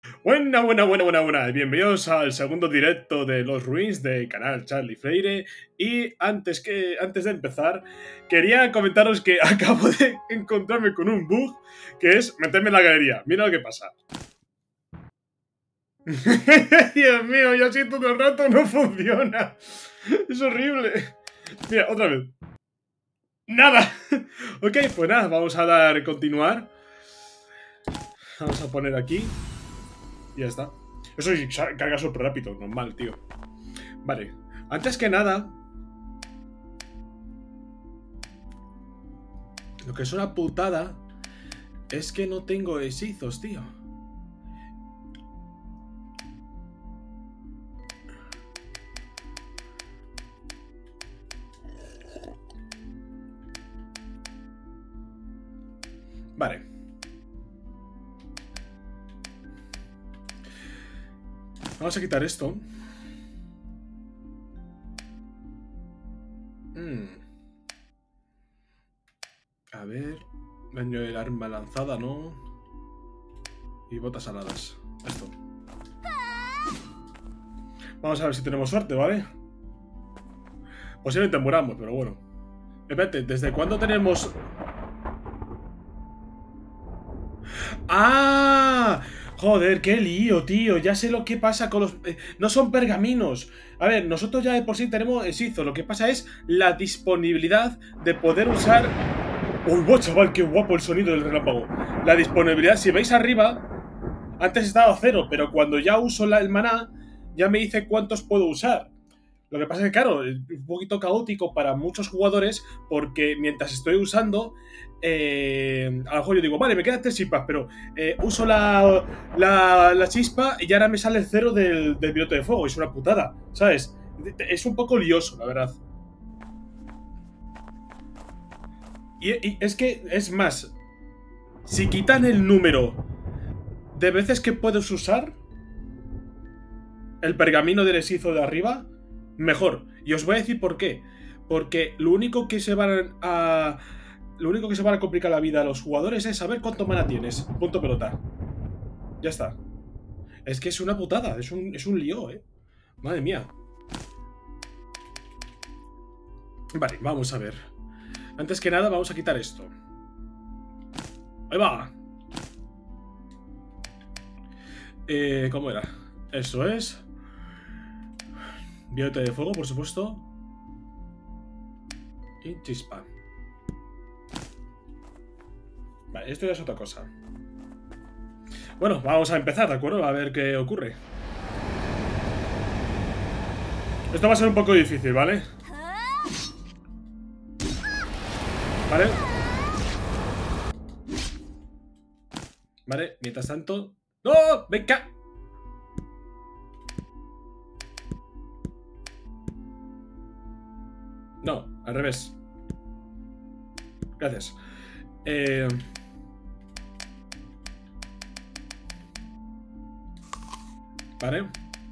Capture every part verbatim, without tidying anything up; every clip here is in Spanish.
Buena, buena, buena, buena, buena. Bienvenidos al segundo directo de los Ruins de canal Charlie Freire. Y antes, que, antes de empezar, quería comentaros que acabo de encontrarme con un bug que es meterme en la galería. Mira lo que pasa. Dios mío, yo así todo el rato no funciona. Es horrible. Mira, otra vez. Nada. Ok, pues nada, vamos a dar continuar. Vamos a poner aquí. Y ya está. Eso carga súper rápido, normal, tío. Vale, antes que nada, lo que es una putada es que no tengo hechizos, tío. Vale. Vamos a quitar esto. Mm. A ver. Daño del arma lanzada, ¿no? Y botas aladas. Esto. Vamos a ver si tenemos suerte, ¿vale? Posiblemente muramos, pero bueno. Espérate, ¿desde cuándo tenemos...? ¡Ah! Joder, qué lío, tío. Ya sé lo que pasa con los... Eh, no son pergaminos. A ver, nosotros ya de por sí tenemos hechizo. Lo que pasa es la disponibilidad de poder usar... ¡Uy, wow, chaval! ¡Qué guapo el sonido del relámpago! La disponibilidad, si veis arriba... Antes estaba a cero, pero cuando ya uso la, el maná, ya me dice cuántos puedo usar. Lo que pasa es que, claro, es un poquito caótico para muchos jugadores porque mientras estoy usando, eh, a lo mejor yo digo, vale, me quedan tres chispas, pero eh, uso la, la, la chispa y ahora me sale el cero del, del piloto de fuego. Es una putada, ¿sabes? Es un poco lioso, la verdad. Y, y es que, es más, si quitan el número de veces que puedes usar el pergamino del hechizo de arriba, mejor. Y os voy a decir por qué. Porque lo único que se van a... Lo único que se van a complicar la vida a los jugadores es saber cuánto mana tienes. Punto pelota. Ya está. Es que es una putada. Es un, es un lío, eh. Madre mía. Vale, vamos a ver. Antes que nada vamos a quitar esto. Ahí va. Eh, ¿Cómo era? Eso es. Violeta de fuego, por supuesto. Y chispa. Vale, esto ya es otra cosa. Bueno, vamos a empezar, ¿de acuerdo? A ver qué ocurre. Esto va a ser un poco difícil, ¿vale? Vale. Vale, mientras tanto... ¡No! ¡Venga! No, al revés. Gracias. Eh... Vale.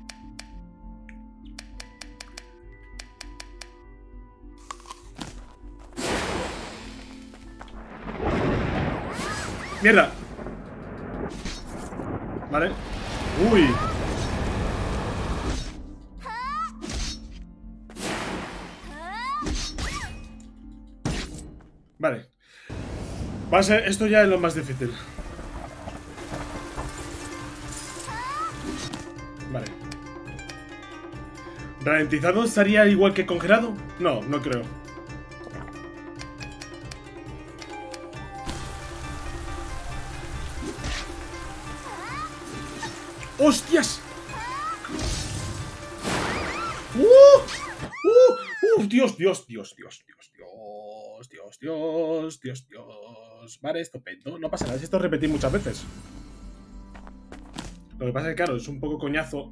¡Mierda! Vale. ¡Uy! Vale. Va a ser... Esto ya es lo más difícil. Vale. ¿Ralentizado estaría igual que congelado? No, no creo. ¡Hostias! ¡Uh! ¡Uh! ¡Uh! Dios, Dios, Dios, Dios, Dios, Dios, Dios, Dios, Dios, Dios. Vale, estupendo. No pasa nada, esto es repetir muchas veces. Lo que pasa es que, claro, es un poco coñazo.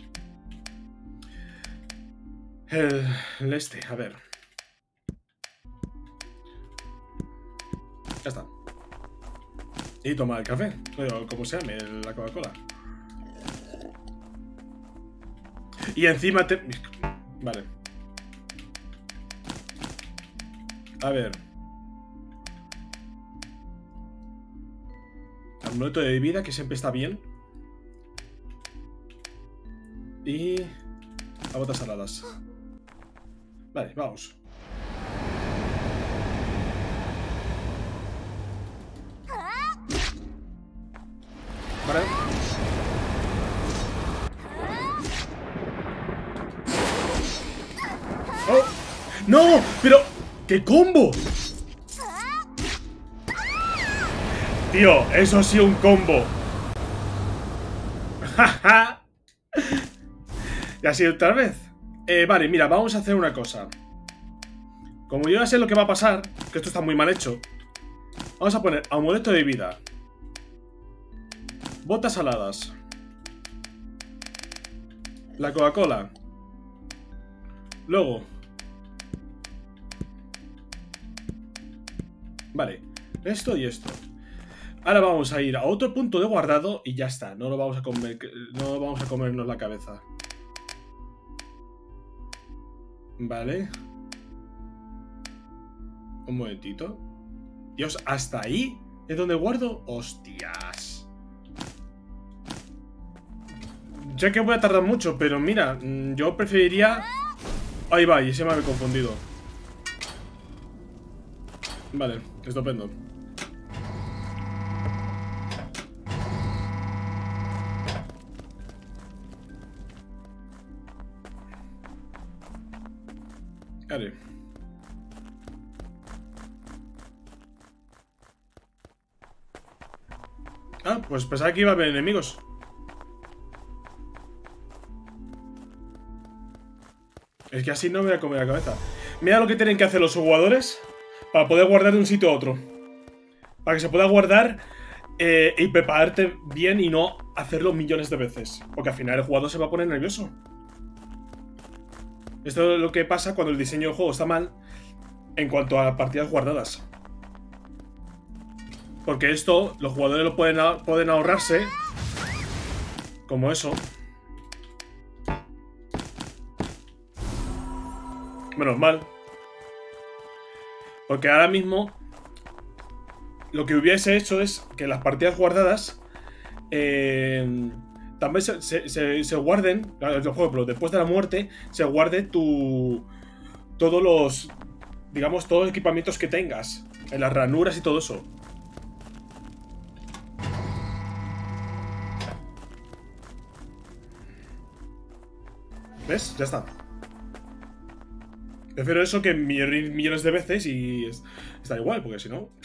El, el este, a ver. Ya está. Y toma el café. O como se llame, la Coca-Cola. Y encima te... Vale. A ver. Amuleto de vida, que siempre está bien. Y... a botas saladas. Vale, vamos. Vale. ¡Oh! ¡No! ¡Pero! ¡Qué combo! Tío, eso sí un combo. ¡Jaja! ¿Y así otra vez? Eh, vale, mira, vamos a hacer una cosa. Como yo ya sé lo que va a pasar, que esto está muy mal hecho, vamos a poner amuleto de vida, botas saladas, la Coca-Cola, luego, vale, esto y esto. Ahora vamos a ir a otro punto de guardado y ya está. No lo vamos a comer, no vamos a comernos la cabeza. Vale. Un momentito. Dios, ¿hasta ahí es donde guardo? ¡Hostias! Sé que voy a tardar mucho, pero mira, yo preferiría... Ahí va, y se me había confundido. Vale, estupendo. Vale. Ah, pues pensaba que iba a haber enemigos. Es que así no me voy a comer la cabeza. Mira lo que tienen que hacer los jugadores para poder guardar de un sitio a otro. Para que se pueda guardar eh, y prepararte bien y no hacerlo millones de veces. Porque al final el jugador se va a poner nervioso. Esto es lo que pasa cuando el diseño del juego está mal en cuanto a partidas guardadas. Porque esto, los jugadores lo pueden, pueden ahorrarse. Como eso. Menos mal. Porque ahora mismo lo que hubiese hecho es que las partidas guardadas eh, también se, se, se, se guarden, por ejemplo, después de la muerte, se guarde tu... Todos los... Digamos, todos los equipamientos que tengas. En las ranuras y todo eso. ¿Ves? Ya está. Prefiero eso que millones de veces y es, está igual, porque si no...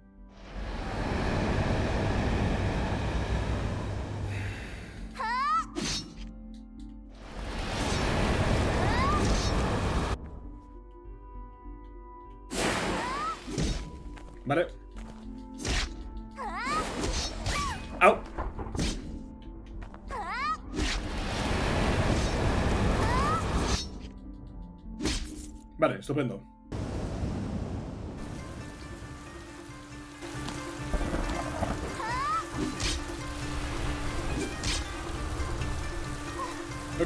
Vale. ¡Au! Vale, estupendo. Ok.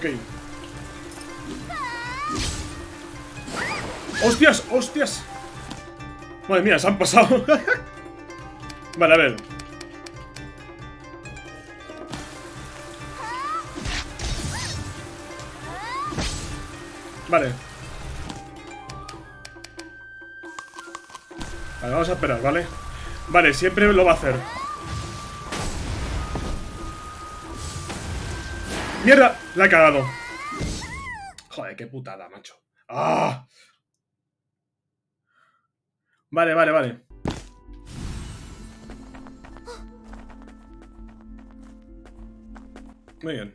¡Hostias! ¡Hostias! Madre mía, se han pasado. Vale, a ver. Vale. Vale, vamos a esperar, ¿vale? Vale, siempre lo va a hacer. ¡Mierda! La he cagado. Joder, qué putada, macho. ¡Ah! Vale, vale, vale. Muy bien.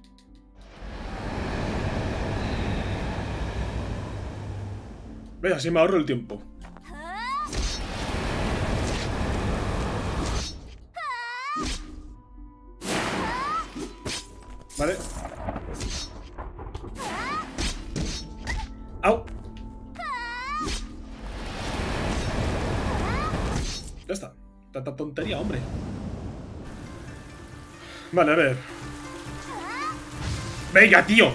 Ve, así me ahorro el tiempo. Vale. ¡Au! Ya está. Tanta tontería, hombre. Vale, a ver. ¡Venga, tío!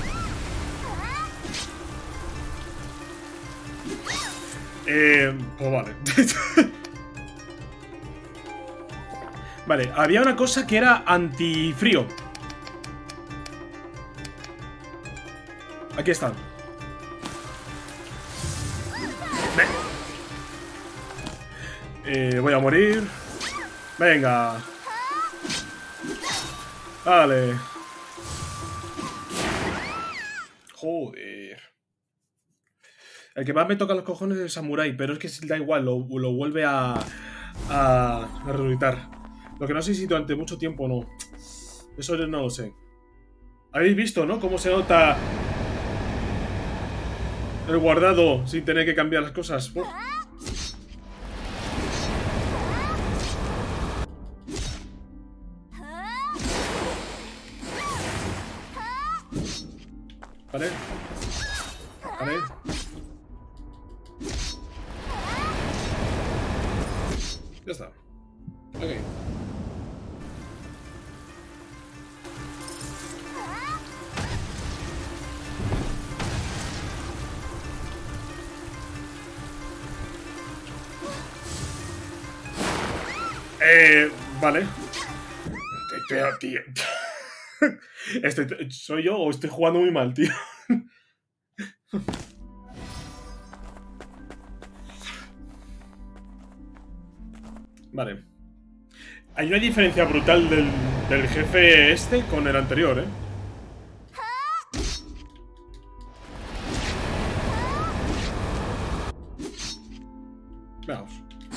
Eh... Pues vale. Vale, había una cosa que era antifrío. Aquí están. Eh, voy a morir. Venga. Vale. Joder. El que más me toca los cojones es el samurái, pero es que da igual, lo, lo vuelve a, a, a resucitar. Lo que no sé si durante mucho tiempo o no. Eso yo no lo sé. Habéis visto, ¿no? Cómo se nota el guardado sin tener que cambiar las cosas. Uf. Vale. Vale. Ya está. Ok. Eh, vale. Tío, tío. Estoy, ¿Soy yo o estoy jugando muy mal, tío? Vale. Hay una diferencia brutal del, del jefe este con el anterior, ¿eh? Veamos.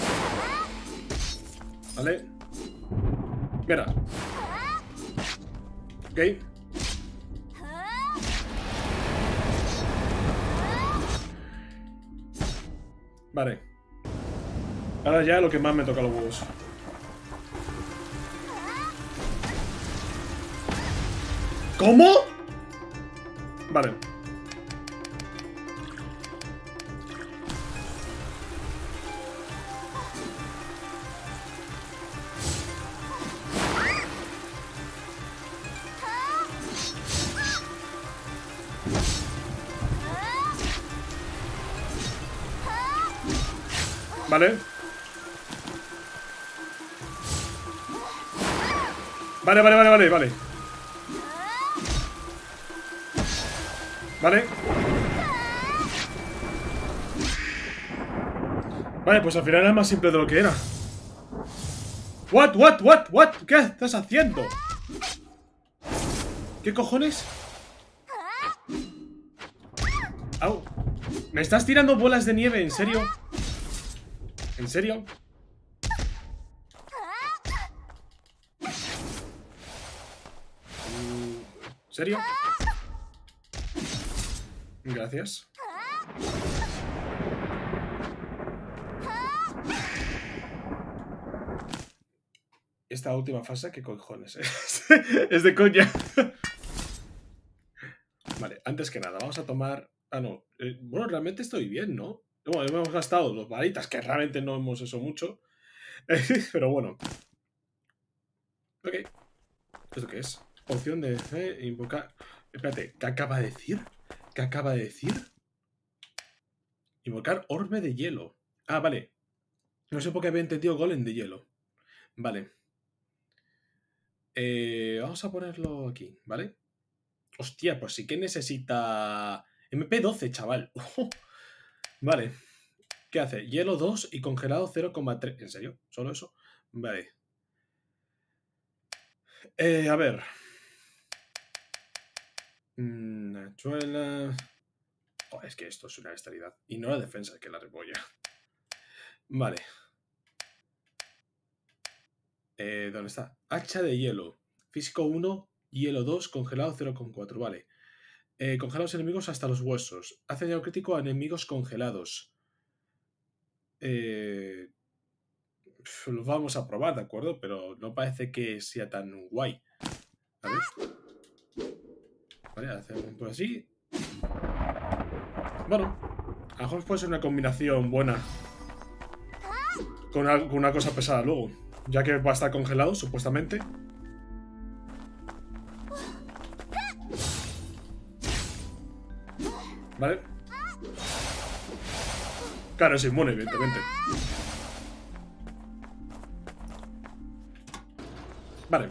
Vale. Mira. Ok. Vale. Ahora ya lo que más me toca los huevos. ¿Cómo? Vale. Vale. Vale, vale, vale, vale, vale. Vale. Vale, pues al final era más simple de lo que era. What, what, what, what? ¿Qué estás haciendo? ¿Qué cojones? Au. ¿Me estás tirando bolas de nieve? ¿En serio? ¿En serio? ¿En serio? Gracias. Esta última fase, ¿qué cojones es? Es de coña. Vale, antes que nada, vamos a tomar... Ah, no. Eh, bueno, realmente estoy bien, ¿no? Bueno, hemos gastado los varitas, que realmente no hemos hecho mucho. Pero bueno. Ok. ¿Esto qué es? Opción de eh, invocar... Espérate, ¿qué acaba de decir? ¿Qué acaba de decir? Invocar orbe de hielo. Ah, vale. No sé por qué había entendido golem de hielo. Vale. Eh, vamos a ponerlo aquí, ¿vale? Hostia, pues sí que necesita... eme pe doce, chaval. Vale. ¿Qué hace? Hielo dos y congelado cero coma tres. ¿En serio? ¿Solo eso? Vale. Eh, a ver. Nachuela... Oh, es que esto es una bestialidad. Y no la defensa, que la repolla. Vale. Eh, ¿dónde está? Hacha de hielo. Físico uno, hielo dos, congelado cero coma cuatro. Vale. Eh, congelados enemigos hasta los huesos. Hace daño crítico a enemigos congelados. Eh... Los vamos a probar, ¿de acuerdo? Pero no parece que sea tan guay. A ver. Vale, hacemos por así. Bueno, a lo mejor puede ser una combinación buena con una, con una cosa pesada luego, ya que va a estar congelado, supuestamente. Vale. Claro, es inmune, evidentemente. Vale.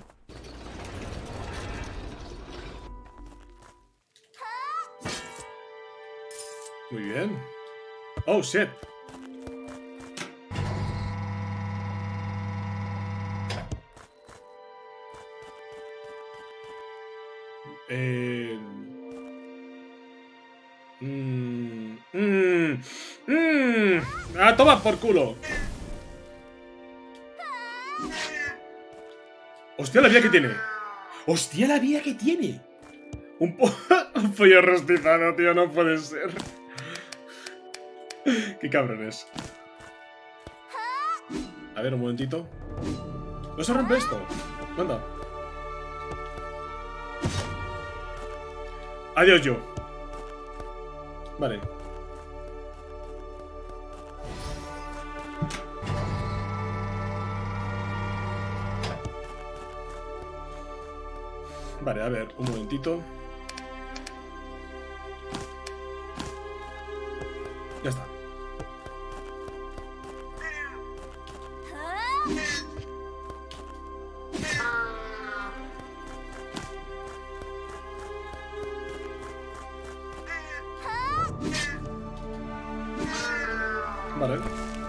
Muy bien. Oh, shit. Eh... Mmm... Mmm... Mmm... ¡Ah, toma por culo! ¡Hostia, la vida que tiene! ¡Hostia, la vida que tiene! Un, po un pollo rostizado, tío, no puede ser. Qué cabrones. A ver, un momentito. ¿No se rompe esto? Anda. Adiós, yo. Vale. Vale, a ver, un momentito. Ya está. Vale.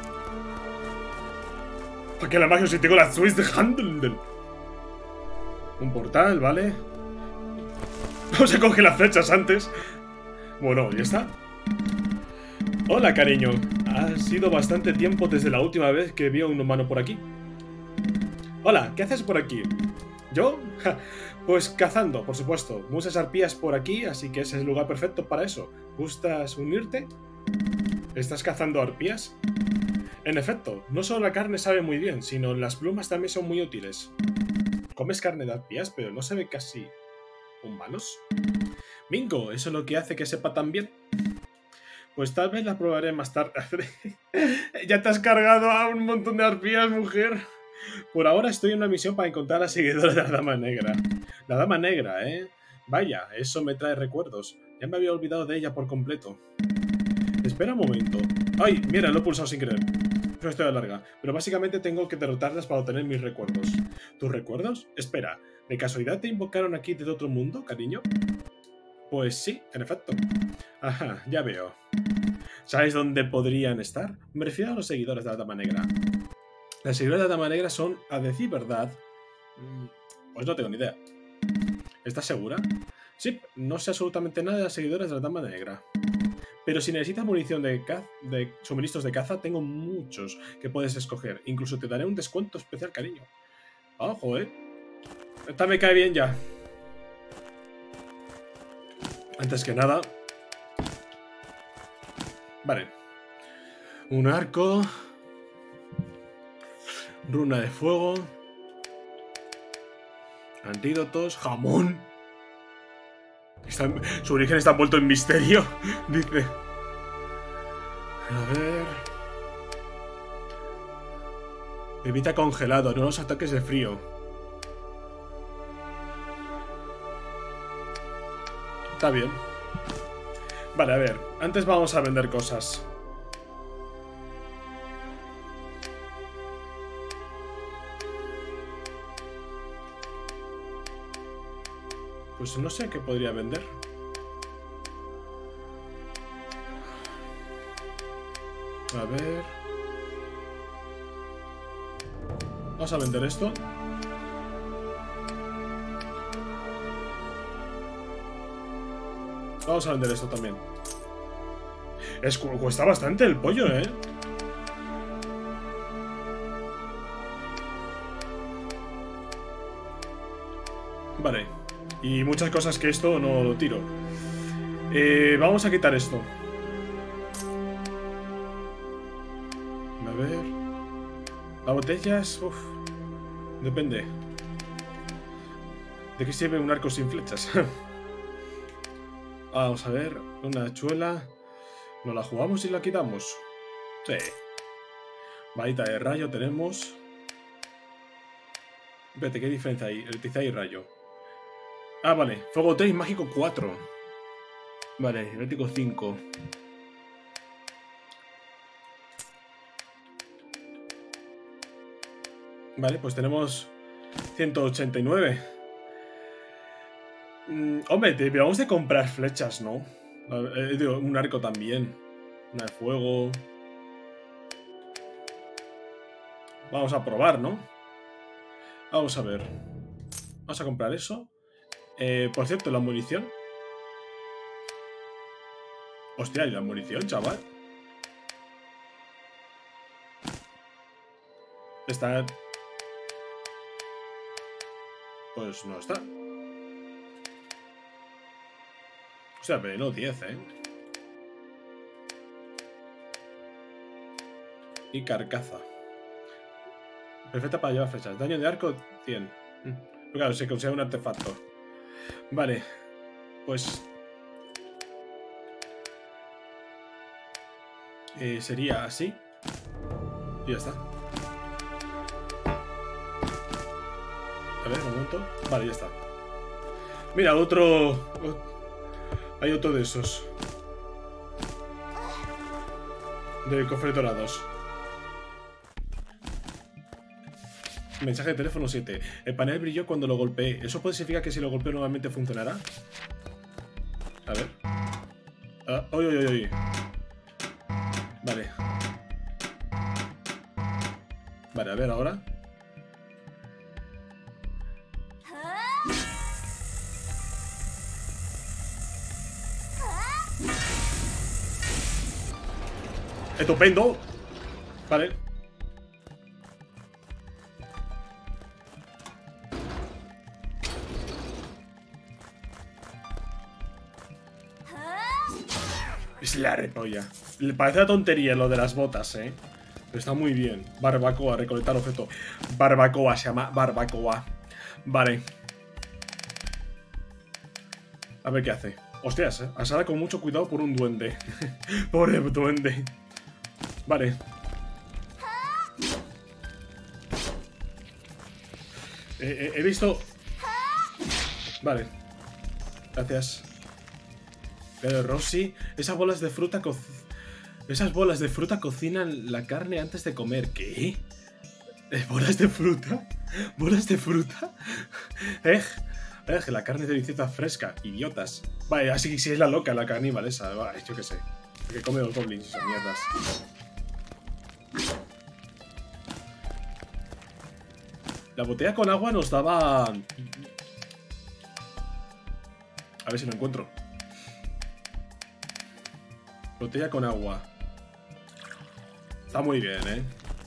¿Para qué la magia si tengo la Swiss de Handel? Un portal, ¿vale? Vamos a coger las flechas antes. Bueno, ya está. Hola, cariño. Ha sido bastante tiempo desde la última vez que vi a un humano por aquí. Hola, ¿qué haces por aquí? ¿Yo? Ja, pues cazando, por supuesto. Muchas arpías por aquí, así que ese es el lugar perfecto para eso. ¿Gustas unirte? ¿Estás cazando arpías? En efecto, no solo la carne sabe muy bien, sino las plumas también son muy útiles. Comes carne de arpías, pero no se ve casi humanos. Bingo, ¿eso es lo que hace que sepa tan bien? Pues tal vez la probaré más tarde. Ya te has cargado a un montón de arpías, mujer. Por ahora estoy en una misión para encontrar a la seguidora de la Dama Negra. La Dama Negra, ¿eh? Vaya, eso me trae recuerdos. Ya me había olvidado de ella por completo. Espera un momento. ¡Ay! Mira, lo he pulsado sin querer. No estoy a larga, pero básicamente tengo que derrotarlas para obtener mis recuerdos. ¿Tus recuerdos? Espera, ¿de casualidad te invocaron aquí desde otro mundo, cariño? Pues sí, en efecto. Ajá, ya veo. ¿Sabes dónde podrían estar? Me refiero a los seguidores de la Dama Negra. Las seguidores de la Dama Negra son, a decir verdad... Pues no tengo ni idea. ¿Estás segura? Sí, no sé absolutamente nada de las seguidoras de la Dama Negra. Pero si necesitas munición de, de suministros de caza, tengo muchos que puedes escoger. Incluso te daré un descuento especial, cariño. Ojo, eh. Esta me cae bien ya. Antes que nada... Vale. Un arco. Runa de fuego. Antídotos. Jamón. Está, su origen está envuelto en misterio. Dice. A ver. Evita congelado, no los ataques de frío. Está bien. Vale, a ver. Antes vamos a vender cosas. Pues no sé qué podría vender. A ver. Vamos a vender esto. Vamos a vender esto también. Es, cuesta bastante el pollo, ¿eh? Vale. Y muchas cosas que esto no lo tiro. Eh, vamos a quitar esto. A ver. Las botellas... Uf. Depende. ¿De qué sirve un arco sin flechas? Vamos a ver. Una hachuela. ¿Nos la jugamos y la quitamos? Sí. Varita de rayo tenemos. Espérate, ¿qué diferencia hay? Electricidad y rayo. Ah, vale. Fuego tres, mágico cuatro. Vale, eléctrico cinco. Vale, pues tenemos ciento ochenta y nueve. Mm, hombre, debíamos de comprar flechas, ¿no? Eh, digo, un arco también. Una de fuego. Vamos a probar, ¿no? Vamos a ver. Vamos a comprar eso. Eh, por cierto, la munición. Hostia, ¿y la munición, chaval? Está... Pues no está. O sea, pero no diez, ¿eh? Y carcaza. Perfecta para llevar flechas. Daño de arco, cien. Pero claro, se consigue un artefacto. Vale. Pues... Eh, sería así. Y ya está. A ver, un momento. Vale, ya está. Mira, otro... Hay otro de esos. De cofres dorados. Mensaje de teléfono siete. El panel brilló cuando lo golpeé. ¿Eso puede significar que si lo golpeo nuevamente funcionará? A ver. Ah, oy, oy, oy, oy. Vale. Vale, a ver ahora. ¡Estupendo! Vale. Es la repolla. Le parece una tontería lo de las botas, ¿eh? Pero está muy bien. Barbacoa, recolectar objeto. Barbacoa, se llama barbacoa. Vale. A ver qué hace. Hostias, ¿eh? Asada con mucho cuidado por un duende. Pobre duende. Vale. Eh, eh, he visto... Vale. Gracias. Pero Rosy, esas bolas de fruta co... Esas bolas de fruta cocinan la carne antes de comer. ¿Qué? ¿Bolas de fruta? ¿Bolas de fruta? Eh, eh, la carne es deliciosa fresca. Idiotas. Vale, así que si es la loca, la caníbal esa. Vale, yo qué sé. Que come los goblins y esas mierdas. La botella con agua nos daba... A ver si lo encuentro. Botella con agua. Está muy bien, ¿eh?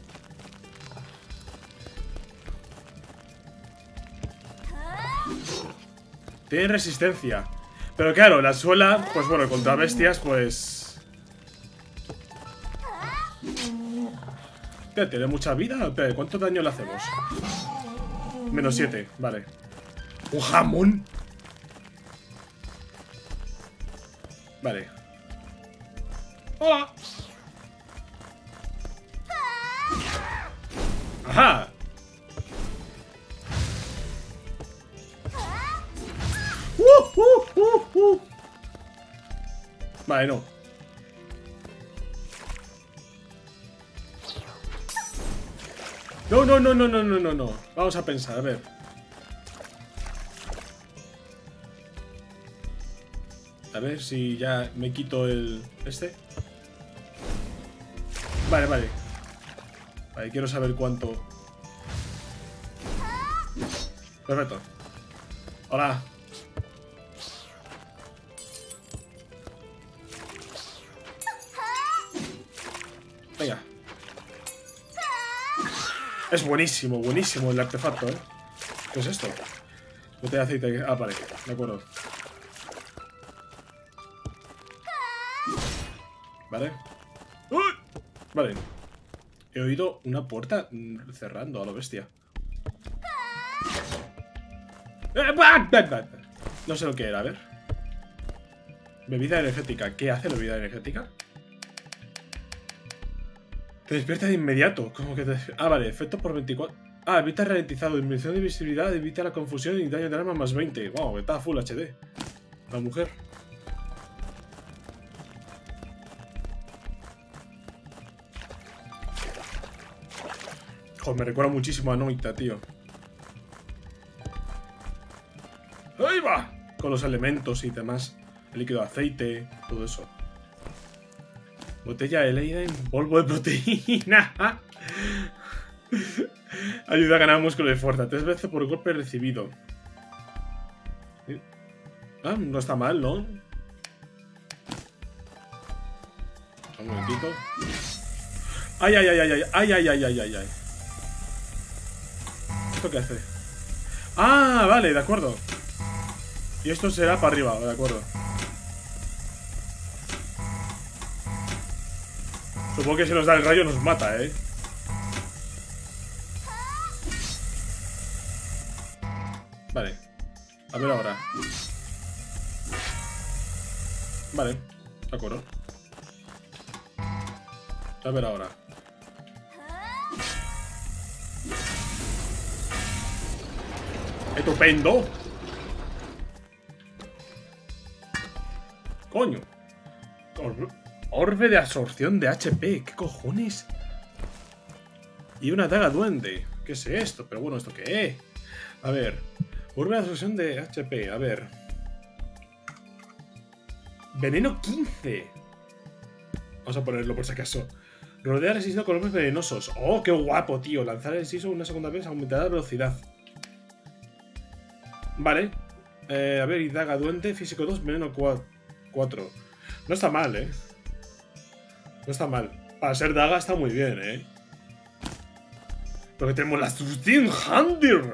Tiene resistencia. Pero claro, la suela, pues bueno, contra bestias, pues... Espera, ¿tiene mucha vida? Espera, ¿cuánto daño le hacemos? Menos siete, vale. ¡Un jamón! Vale. ¡Hola! ¡Ajá! ¡Uh, uh, uh, uh! Vale, no. No, no, no, no, no, no, no, no. Vamos a pensar, a ver. A ver si ya me quito el... Este. Vale, vale. Vale, quiero saber cuánto. Perfecto. Hola. Venga. Es buenísimo, buenísimo el artefacto, ¿eh? ¿Qué es esto? Botella de aceite. Ah, vale, de acuerdo. Vale. ¡Uy! Vale. He oído una puerta cerrando a lo bestia. No sé lo que era, a ver. Bebida energética. ¿Qué hace la bebida energética? Te despierta de inmediato. ¿Cómo que te despierta? Ah, vale. Efecto por veinticuatro. Ah, evita ralentizado. Disminución de visibilidad. Evita la confusión y daño de arma más veinte. Wow, está full H D. La mujer. Joder, me recuerda muchísimo a Noita, tío. ¡Ahí va! Con los elementos y demás. El líquido de aceite, todo eso. Botella de Leiden, polvo de proteína. Ayuda a ganar músculo de fuerza. Tres veces por golpe recibido. Ah, no está mal, ¿no? Un momentito. Ay, ay, ay, ay, ay, ay, ay, ay, ay, ay, ay. ¿Esto qué hace? Ah, vale, de acuerdo. Y esto será para arriba, de acuerdo. Supongo que si nos da el rayo nos mata, ¿eh? Vale. A ver ahora. Vale, de acuerdo. A ver ahora. ¡Estupendo! ¡Coño! Orbe, orbe de absorción de H P. ¿Qué cojones? Y una daga duende. ¿Qué es esto? Pero bueno, ¿esto qué es? A ver. Orbe de absorción de H P. A ver. Veneno quince. Vamos a ponerlo por si acaso. Rodea el hechizo con golpes venenosos. ¡Oh, qué guapo, tío! Lanzar el hechizo una segunda vez aumentará la velocidad. Vale. Eh, a ver, y daga duende, físico dos, veneno cuatro. No está mal, ¿eh? No está mal. Para ser daga está muy bien, ¿eh? Porque tenemos la Sustin Handir.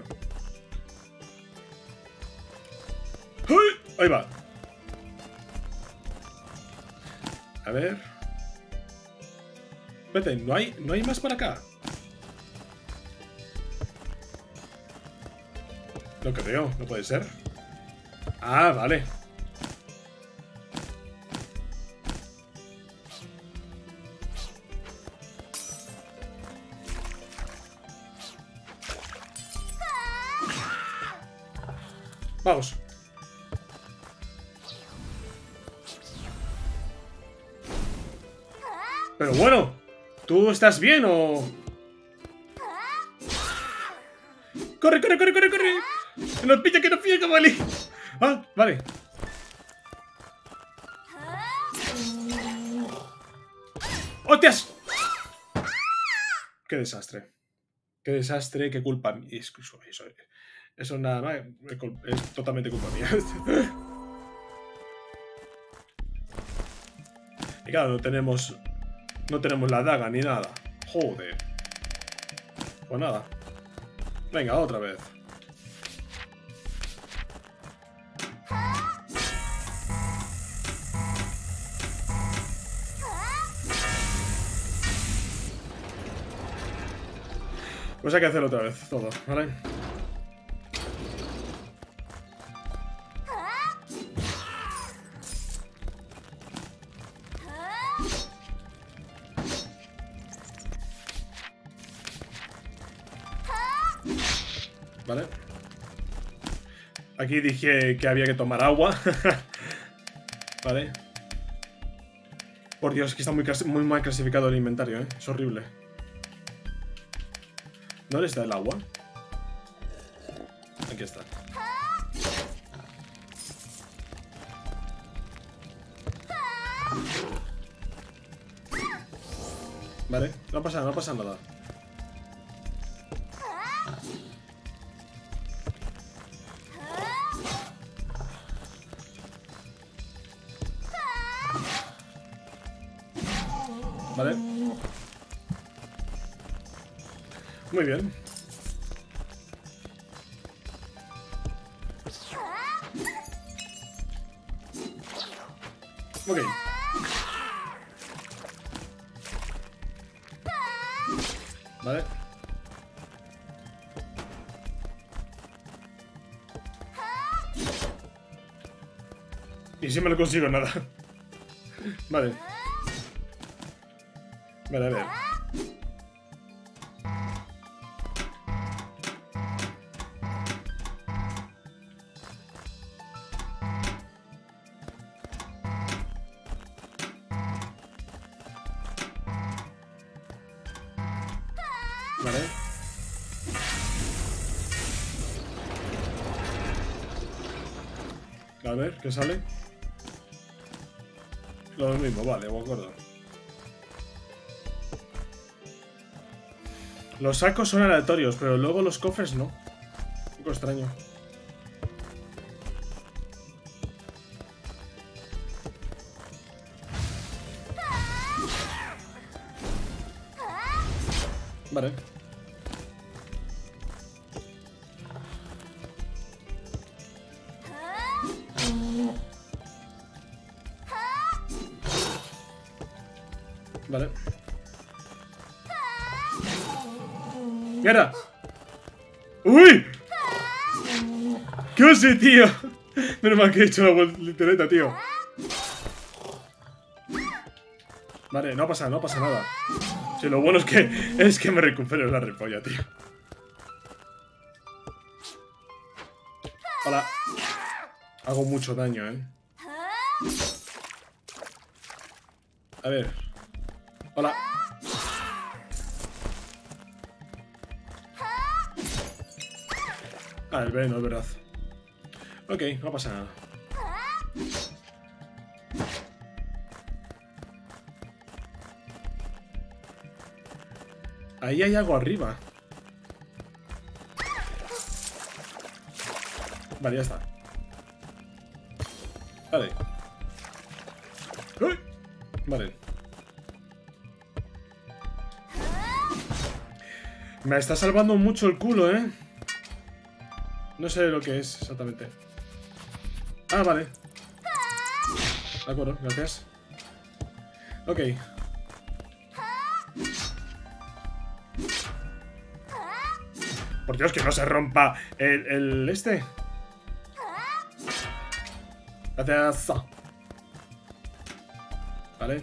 Ahí va. A ver. Espérate, ¿no hay, ¿no hay más para acá? No creo, no puede ser. Ah, vale. Vamos. Pero bueno, ¿tú estás bien o...? ¡Corre, corre, corre, corre, corre! ¡Que nos pilla, que nos pilla, Kamali! Ah, vale. ¡Hostias! ¡Qué desastre! ¡Qué desastre! ¡Qué culpa mía! Eso, eso, eso nada más es totalmente culpa mía. Y claro, no tenemos... No tenemos la daga ni nada. Joder. Pues nada. Venga, otra vez. Pues hay que hacerlo otra vez, todo, ¿vale? Vale. Aquí dije que había que tomar agua. Vale. Por Dios, que está muy, muy mal clasificado el inventario, ¿eh? Es horrible. ¿Dónde está el agua? Aquí está. Vale, no pasa nada, no pasa nada. Vale. Muy bien. Ok. Vale. Y si me lo consigo, nada. Vale. Vale, a ver. Vale. A ver, ¿qué sale? Lo mismo, vale, de acuerdo. Los sacos son aleatorios, pero luego los cofres no. Un poco extraño. Vale. Vale. ¡Mierda! ¡Uy! ¿Qué os sé, tío? Menos mal que he hecho la voltereta, tío. Vale, no pasa, no pasa nada. Sí, lo bueno es que es que me recupero la repolla, tío. Hola. Hago mucho daño, eh. A ver. Hola. Ah, el veneno, es verdad. Ok, no pasa nada. Ahí hay algo arriba. Vale, ya está. Vale. ¡Uy! Vale. Me está salvando mucho el culo, ¿eh? No sé lo que es exactamente. Ah, vale. De acuerdo, gracias. Ok. Por Dios, que no se rompa el, el este. Gracias. Vale.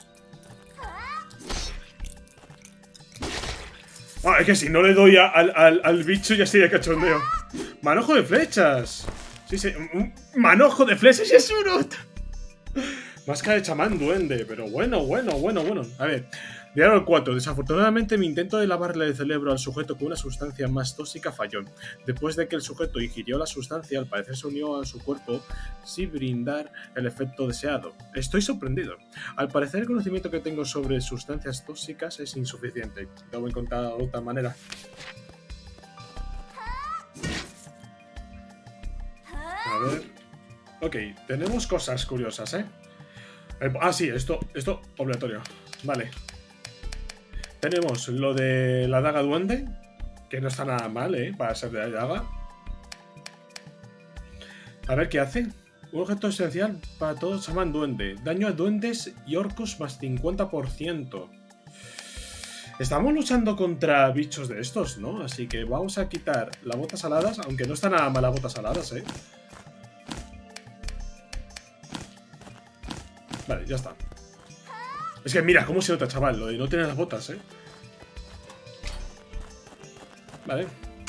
Ah, es que si no le doy a, al, al, al bicho ya sería cachondeo. Manojo de flechas. Sí, sí. Manojo de flechas y es uno. Máscara de chamán duende. Pero bueno, bueno, bueno, bueno. A ver. Diálogo cuatro. Desafortunadamente mi intento de lavarle el cerebro al sujeto con una sustancia más tóxica falló. Después de que el sujeto ingirió la sustancia, al parecer se unió a su cuerpo sin brindar el efecto deseado. Estoy sorprendido. Al parecer el conocimiento que tengo sobre sustancias tóxicas es insuficiente. Debo encontrar otra manera. A ver. Ok, tenemos cosas curiosas, ¿eh? Ah, sí, esto, esto obligatorio. Vale. Tenemos lo de la daga duende, que no está nada mal, ¿eh? Para ser de la daga. A ver qué hace. Un objeto esencial para todo chamán duende. Daño a duendes y orcos más cincuenta por ciento. Estamos luchando contra bichos de estos, ¿no? Así que vamos a quitar las botas aladas, aunque no está nada mal las botas aladas, ¿eh? Vale, ya está. Es que mira cómo se nota, chaval, lo de no tener las botas, ¿eh? Vale.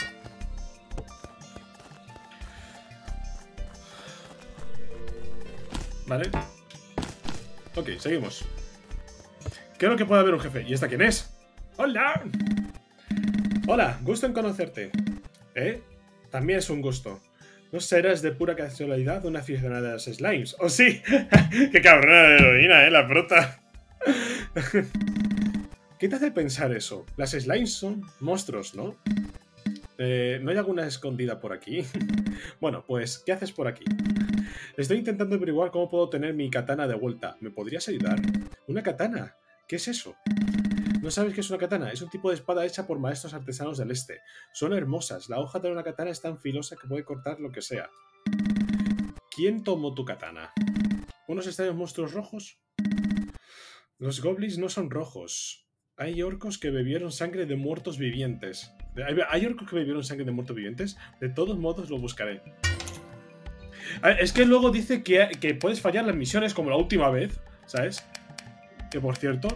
Vale. Ok, seguimos. Creo que puede haber un jefe. ¿Y esta quién es? ¡Hola! Hola, gusto en conocerte. ¿Eh? También es un gusto. ¿No serás de pura casualidad una aficionada de los slimes? ¡Oh, sí! ¡Qué cabrona de heroína, eh! La prota. ¿Qué te hace pensar eso? Las slimes son monstruos, ¿no? Eh, ¿No hay alguna escondida por aquí? Bueno, pues, ¿qué haces por aquí? Estoy intentando averiguar cómo puedo tener mi katana de vuelta. ¿Me podrías ayudar? ¿Una katana? ¿Qué es eso? ¿No sabes qué es una katana? Es un tipo de espada hecha por maestros artesanos del este. Son hermosas. La hoja de una katana es tan filosa que puede cortar lo que sea. ¿Quién tomó tu katana? ¿Unos extraños monstruos rojos? Los goblins no son rojos. Hay orcos que bebieron sangre de muertos vivientes. ¿Hay orcos que bebieron sangre de muertos vivientes? De todos modos lo buscaré. Es que luego dice que, que puedes fallar las misiones como la última vez, ¿sabes? Que por cierto...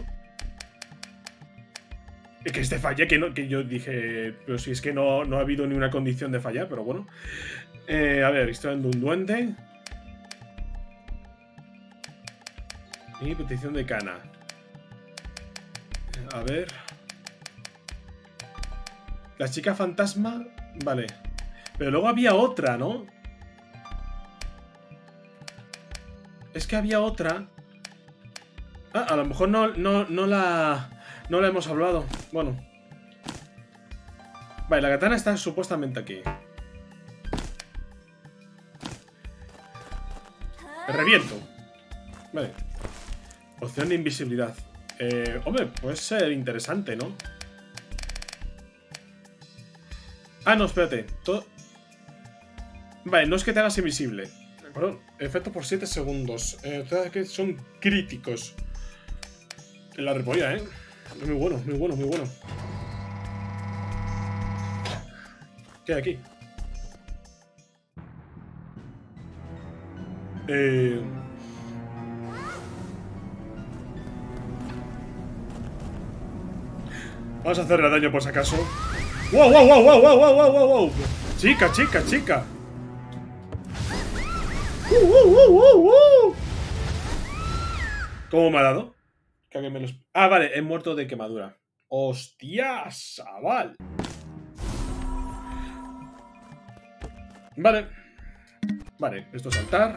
Que este falle, que, no, que yo dije... Pero si es que no, no ha habido ni una condición de fallar, pero bueno. Eh, a ver, historia de un duende. Y petición de cana. A ver... La chica fantasma... Vale. Pero luego había otra, ¿no? Es que había otra... Ah, a lo mejor no, no, no la... No la hemos hablado. Bueno. Vale, la katana está supuestamente aquí. Reviento. Vale. Opción de invisibilidad. Eh, hombre, puede ser interesante, ¿no? Ah, no, espérate. Todo... Vale, no es que te hagas invisible. Perdón, efecto por siete segundos. Eh, que son críticos. En la repolla, ¿eh? Muy bueno, muy bueno, muy bueno. ¿Qué hay aquí? Eh... Vamos a hacerle daño por si acaso. ¡Wow, wow, wow, wow, wow, wow, wow, wow! Chica, chica, chica. ¡Uh, uh, uh, uh, uh! ¿Cómo me ha dado? Que alguien me los... Ah, vale, he muerto de quemadura. ¡Hostias, chaval! Vale. Vale, esto es saltar.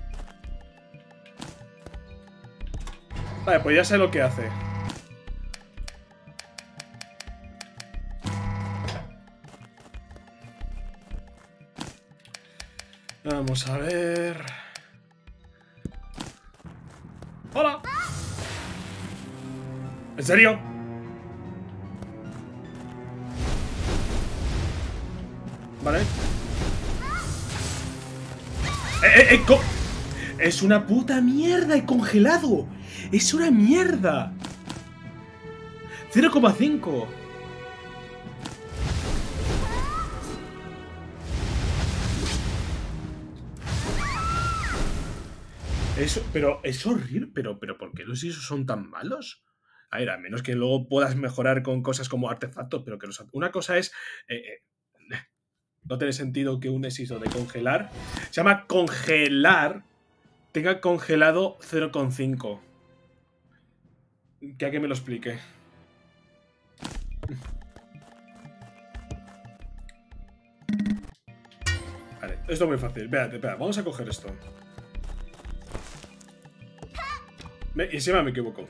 Vale, pues ya sé lo que hace. Vamos a ver... ¡Hola! ¿En serio? Vale. ¡Eh, eh, eh! ¡Es una puta mierda! ¡He congelado! ¡Es una mierda! cero coma cinco. Eso, pero es horrible, pero, pero ¿por qué los I S O son tan malos? A ver, a menos que luego puedas mejorar con cosas como artefactos, pero que los... Una cosa es... Eh, eh, no tiene sentido que un I S O de congelar... Se llama congelar... Tenga congelado cero coma cinco. Que a que me lo explique. Vale, esto es muy fácil. Espérate, espera, vamos a coger esto. Me, y encima me equivoco.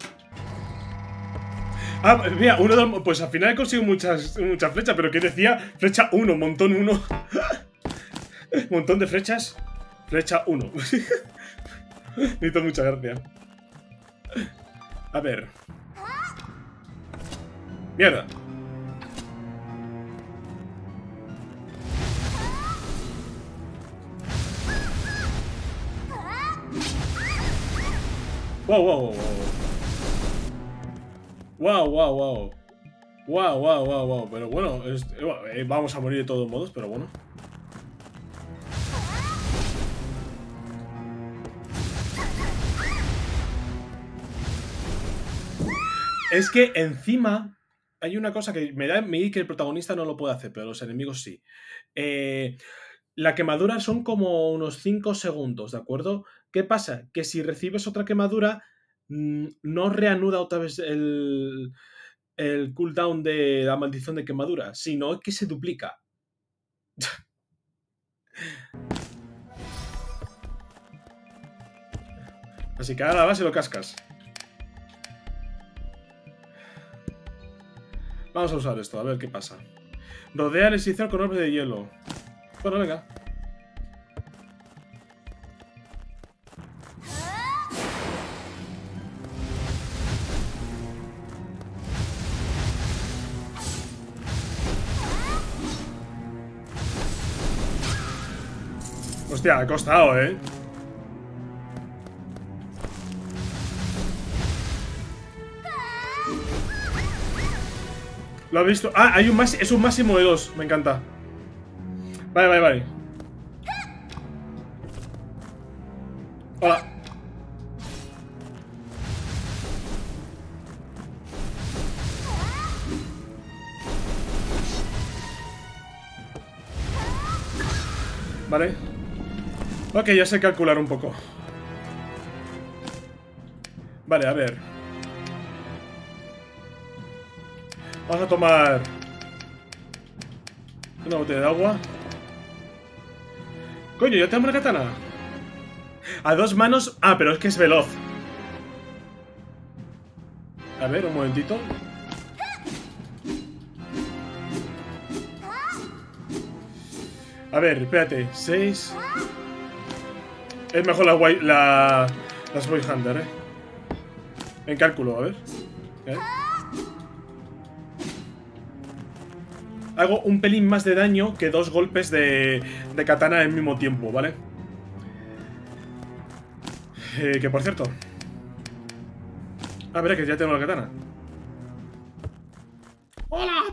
Ah, mira, uno de, pues al final he conseguido muchas, muchas flechas, pero ¿qué decía? Flecha uno, montón uno. Montón de flechas. Flecha uno. Me hizo mucha gracia. A ver. Mierda. Wow, wow, wow, wow. Wow, wow, wow. Wow, wow, wow, wow. Pero bueno, es, eh, vamos a morir de todos modos, pero bueno. Es que encima hay una cosa que me da a mí que el protagonista no lo puede hacer, pero los enemigos sí. Eh, la quemadura son como unos cinco segundos, ¿de acuerdo? ¿Qué pasa? Que si recibes otra quemadura, mmm, no reanuda otra vez el, el cooldown de la maldición de quemadura, sino que se duplica. Así que ahora vas y lo cascas. Vamos a usar esto, a ver qué pasa. Rodea el hechicero con orbe de hielo. Bueno, venga. Hostia, ha costado, ¿eh? Lo has visto. Ah, hay un más, es un máximo de dos. Me encanta. Vale, vale, vale. Hola. Vale. Ok, ya sé calcular un poco. Vale, a ver. Vamos a tomar una botella de agua. Coño, ya tenemos una katana. A dos manos. Ah, pero es que es veloz. A ver, un momentito. A ver, espérate. seis. Es mejor la, la las Void Hunter, eh. En cálculo, a ver. ¿Eh? Hago un pelín más de daño que dos golpes de, de katana al mismo tiempo, ¿vale? Eh, que por cierto. Ah, mira que ya tengo la katana. ¡Hola!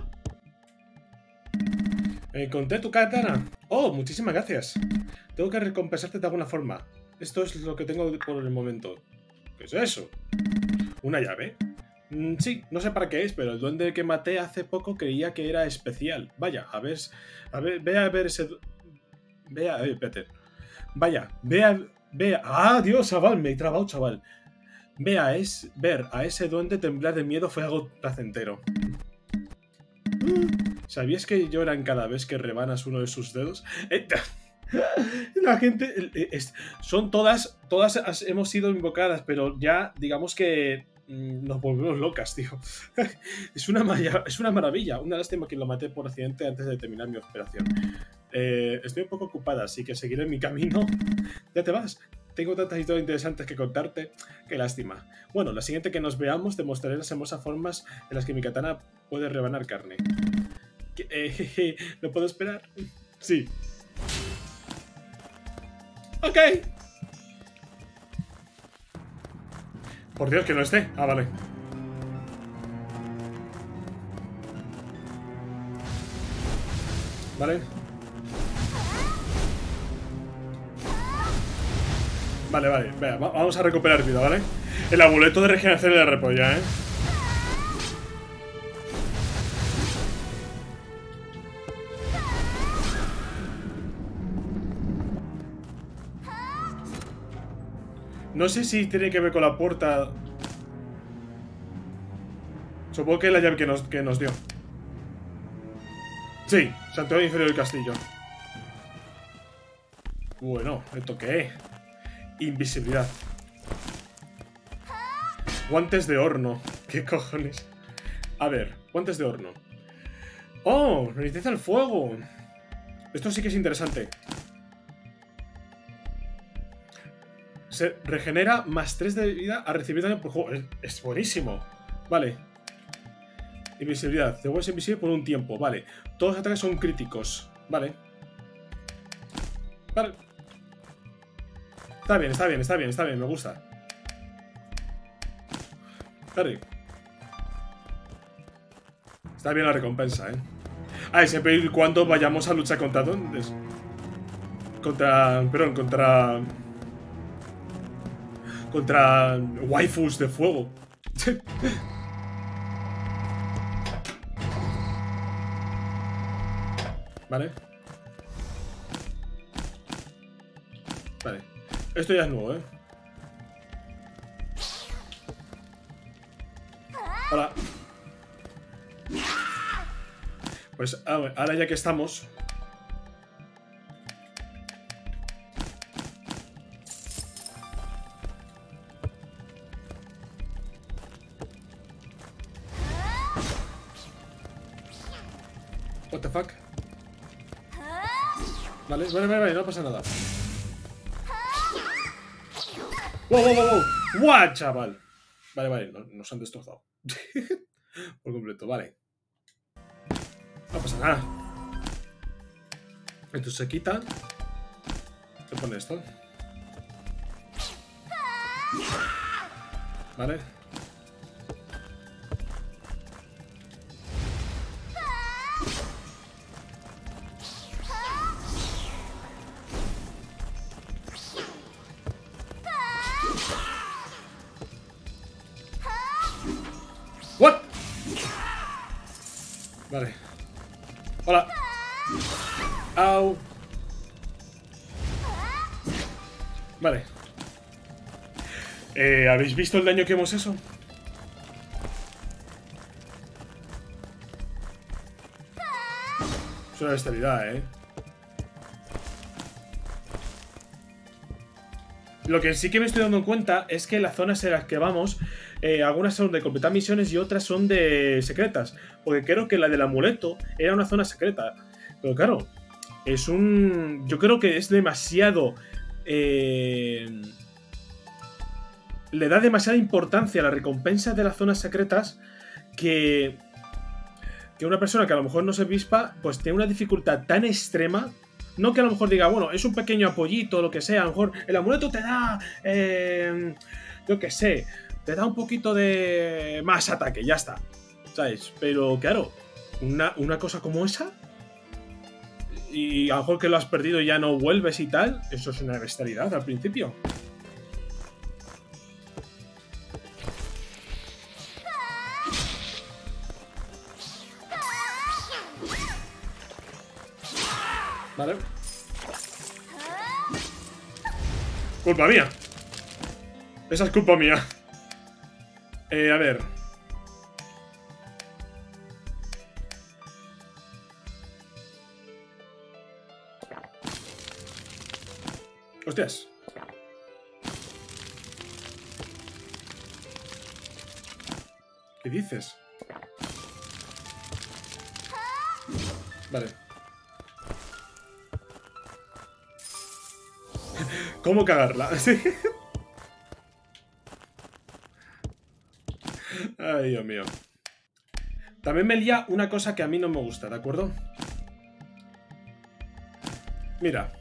Encontré tu katana. Oh, muchísimas gracias. Tengo que recompensarte de alguna forma. Esto es lo que tengo por el momento. ¿Qué es eso? ¿Una llave? Mm, sí, no sé para qué es, pero el duende que maté hace poco creía que era especial. Vaya, a ver... A ver, ve a ver ese... Ve a... Eh, espérate. Vaya, ve a... Ve a... ¡Ah, Dios, chaval! Me he trabado, chaval. Ve a es... Ver a ese duende temblar de miedo fue algo placentero. ¿Sabías que lloran cada vez que rebanas uno de sus dedos? La gente... Es, son todas... Todas hemos sido invocadas, pero ya digamos que... Nos volvemos locas, tío. Es una, es una maravilla. Una lástima que lo maté por accidente antes de terminar mi operación. Eh, estoy un poco ocupada, así que seguiré mi camino. Ya te vas. Tengo tantas historias interesantes que contarte. Qué lástima. Bueno, la siguiente que nos veamos te mostraré las hermosas formas en las que mi katana puede rebanar carne. Eh, ¿No puedo esperar? Sí. Ok. Por Dios, que no esté. Ah, vale. Vale. Vale, vale. Venga, vamos a recuperar vida, ¿vale? El amuleto de regeneración de la repolla, ¿eh? No sé si tiene que ver con la puerta. Supongo que es la llave que nos, que nos dio. Sí, santuario inferior del castillo. Bueno, ¿esto qué es? Invisibilidad. Guantes de horno. ¿Qué cojones? A ver, guantes de horno. ¡Oh! Resistencia al fuego. Esto sí que es interesante. Se regenera más tres de vida a recibir daño por juego. Es, es buenísimo. Vale. Invisibilidad. Te vuelves invisible por un tiempo. Vale. Todos los ataques son críticos. Vale. Vale. Está bien, está bien, está bien, está bien. Me gusta. Vale. Está bien la recompensa, ¿eh? Ah, y siempre y cuando vayamos a luchar contra duendes. Contra... Perdón, contra... Contra waifus de fuego. Vale. Vale. Esto ya es nuevo, ¿eh? Hola. Pues ahora ya que estamos... What the fuck? Vale, vale, vale, vale, no pasa nada. ¡Wow, wow, wow, wow! ¡Guau, chaval! Vale, vale, no, nos han destrozado. Por completo, vale. No pasa nada. Esto se quita. Se pone esto. Vale. What? Vale. Hola. Au. Vale. Eh, ¿habéis visto el daño que hemos hecho? Es una bestialidad, ¿eh? Lo que sí que me estoy dando cuenta es que las zonas en las que vamos, eh, algunas son de completar misiones y otras son de secretas. Porque creo que la del amuleto era una zona secreta. Pero claro, es un... Yo creo que es demasiado... Eh, le da demasiada importancia a la recompensa de las zonas secretas que... Que una persona que a lo mejor no se avispa, pues tiene una dificultad tan extrema. No que a lo mejor diga, bueno, es un pequeño apoyito, lo que sea. A lo mejor el amuleto te da... Eh, yo qué sé... Te da un poquito de... más ataque, ya está. ¿Sabes? Pero claro, una, una cosa como esa... Y a lo mejor que lo has perdido y ya no vuelves y tal... Eso es una bestialidad al principio. Vale. Culpa mía. Esa es culpa mía. Eh, a ver. Hostias. ¿Qué dices? Vale. ¿Cómo cagarla? Sí. Ay, Dios mío. También me lía una cosa que a mí no me gusta, ¿de acuerdo? Mira.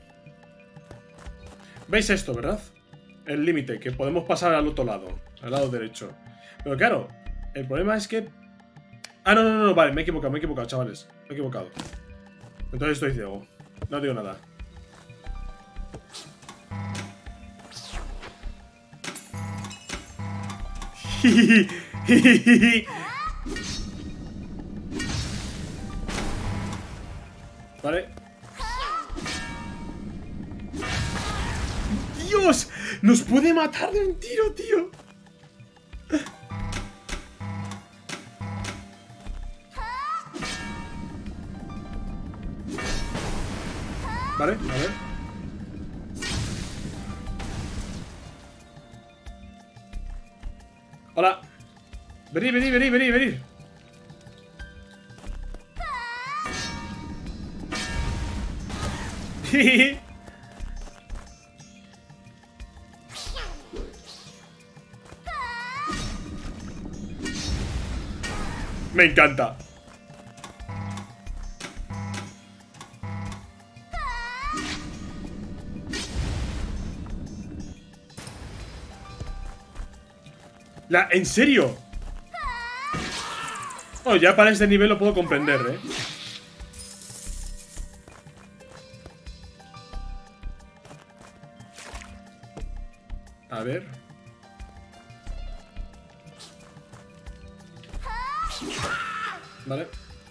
¿Veis esto, verdad? El límite, que podemos pasar al otro lado. Al lado derecho. Pero claro, el problema es que... Ah, no, no, no, vale, me he equivocado, me he equivocado, chavales. Me he equivocado. Entonces estoy ciego. No digo nada. Vale. ¡Dios! ¡Nos puede matar de un tiro, tío! Vale, a ver. Hola. Venid, venid, venid, venid, venid. Me encanta. La, ¿en serio? Oh, ya para este nivel lo puedo comprender, ¿eh? A ver. Vale.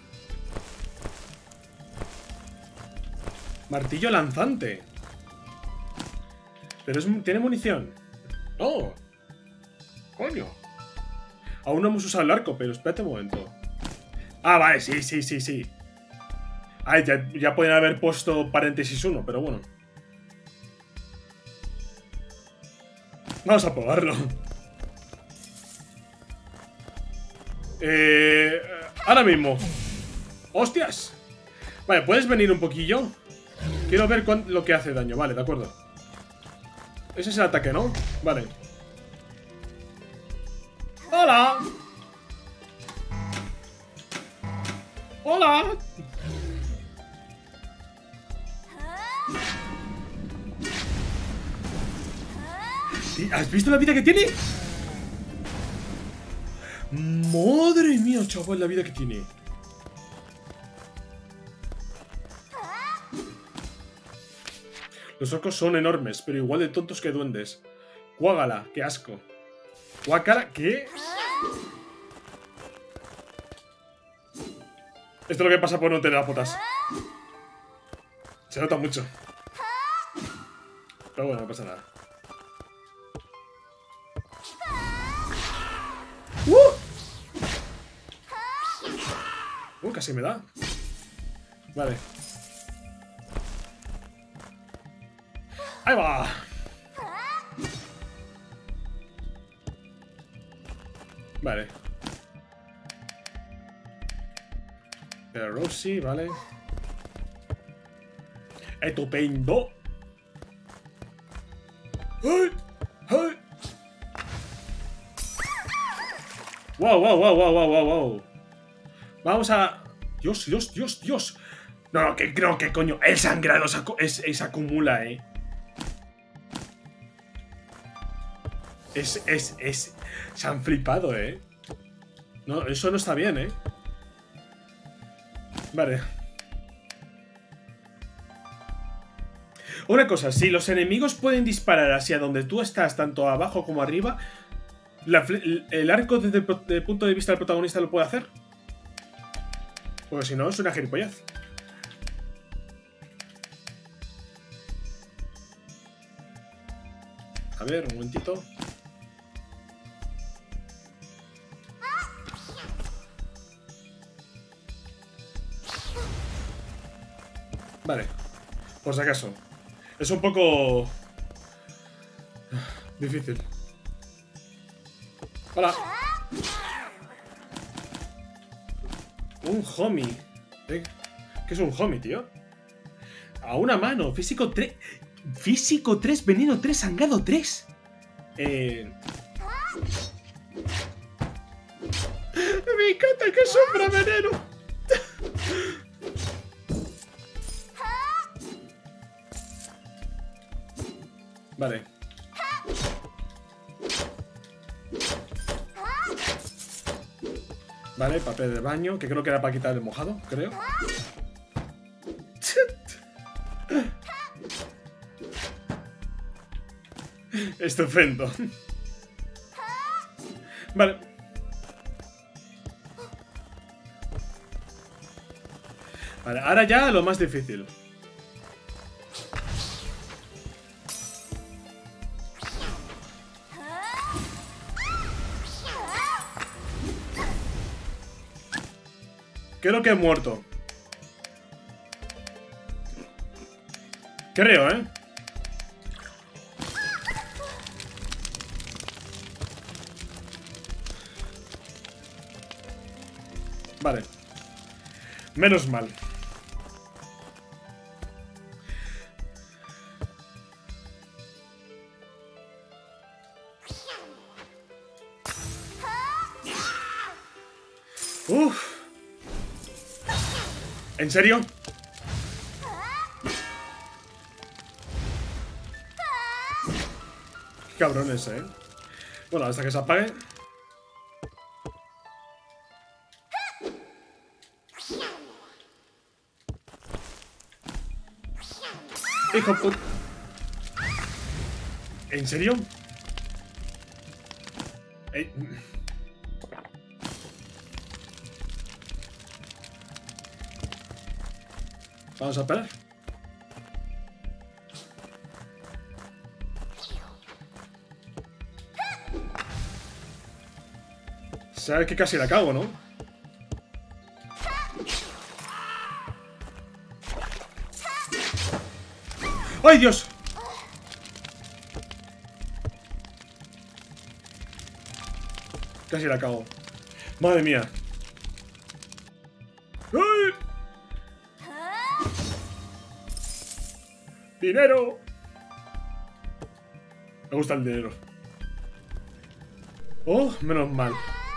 Martillo lanzante. Pero es, tiene munición. ¡Oh! ¡Coño! Aún no hemos usado el arco, pero espérate un momento. Ah, vale, sí, sí, sí, sí. Ah, ya, ya pueden haber puesto paréntesis uno, pero bueno. Vamos a probarlo. Eh, ahora mismo. ¡Hostias! Vale, ¿puedes venir un poquillo? Quiero ver lo que hace daño. Vale, de acuerdo. Ese es el ataque, ¿no? Vale. ¡Hola! ¡Hola! ¿Has visto la vida que tiene? ¡Madre mía, chaval, la vida que tiene! Los orcos son enormes, pero igual de tontos que duendes. Guágala, qué asco. Guácara, ¿qué? Esto es lo que pasa por no tener las botas. Se nota mucho. Pero bueno, no pasa nada. ¡Uh! Uh, casi me da. Vale. ¡Ahí va! Vale. Pero Rosie, vale. Estupendo. ¡Ay! ¡Ay! ¡Wow, wow, wow, wow, wow, wow! Vamos a... Dios, Dios, Dios, Dios. No, no, que creo que coño. El sangrado se, acu es, se acumula, eh. Es, es, es... Se han flipado, eh. No, eso no está bien, eh. Vale. Una cosa, si los enemigos pueden disparar hacia donde tú estás, tanto abajo como arriba, la, ¿el arco desde el, desde el punto de vista del protagonista lo puede hacer? Porque si no, es una gilipollez. A ver, un momentito. Vale, por si acaso. Es un poco... difícil. Hola. Un homie. ¿Eh? ¿Qué es un homie, tío? A una mano. Físico tres. Físico tres, veneno tres, sangrado tres. Eh... Me encanta que sombra veneno. Vale. Vale, papel de baño, que creo que era para quitar el mojado, creo. Estupendo. Vale. Vale, ahora ya lo más difícil. Creo que he muerto. Creo, ¿eh? Vale. Menos mal. Uf. ¿En serio? Qué cabrones, ¿eh? Bueno, hasta que se apague. Hijo puta. ¿En serio? Eh... Vamos a esperar. Sabes que casi la cago, ¿no? ¡Ay, Dios! Casi la cago. Madre mía. ¡Ay! ¡Dinero! Me gusta el dinero. Oh, menos mal.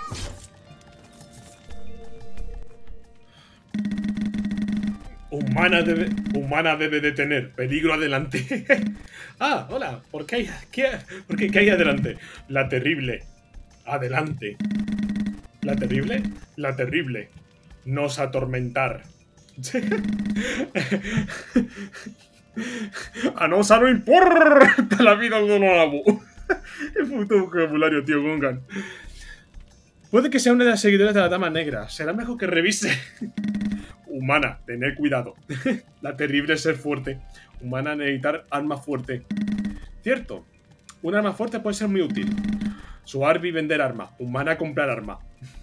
Humana debe, humana debe de tener peligro adelante. Ah, hola. ¿Por qué hay, qué, por qué, qué hay adelante? La terrible. Adelante. ¿La terrible? La terrible. Nos atormentar. A no, no importa la vida de un amo. El puto vocabulario, tío, Gungan. Puede que sea una de las seguidoras de la Dama Negra. Será mejor que revise. Humana, tener cuidado. La terrible es ser fuerte. Humana, necesitar arma fuerte. Cierto. Un arma fuerte puede ser muy útil. Su Arby vender arma. Humana, comprar arma.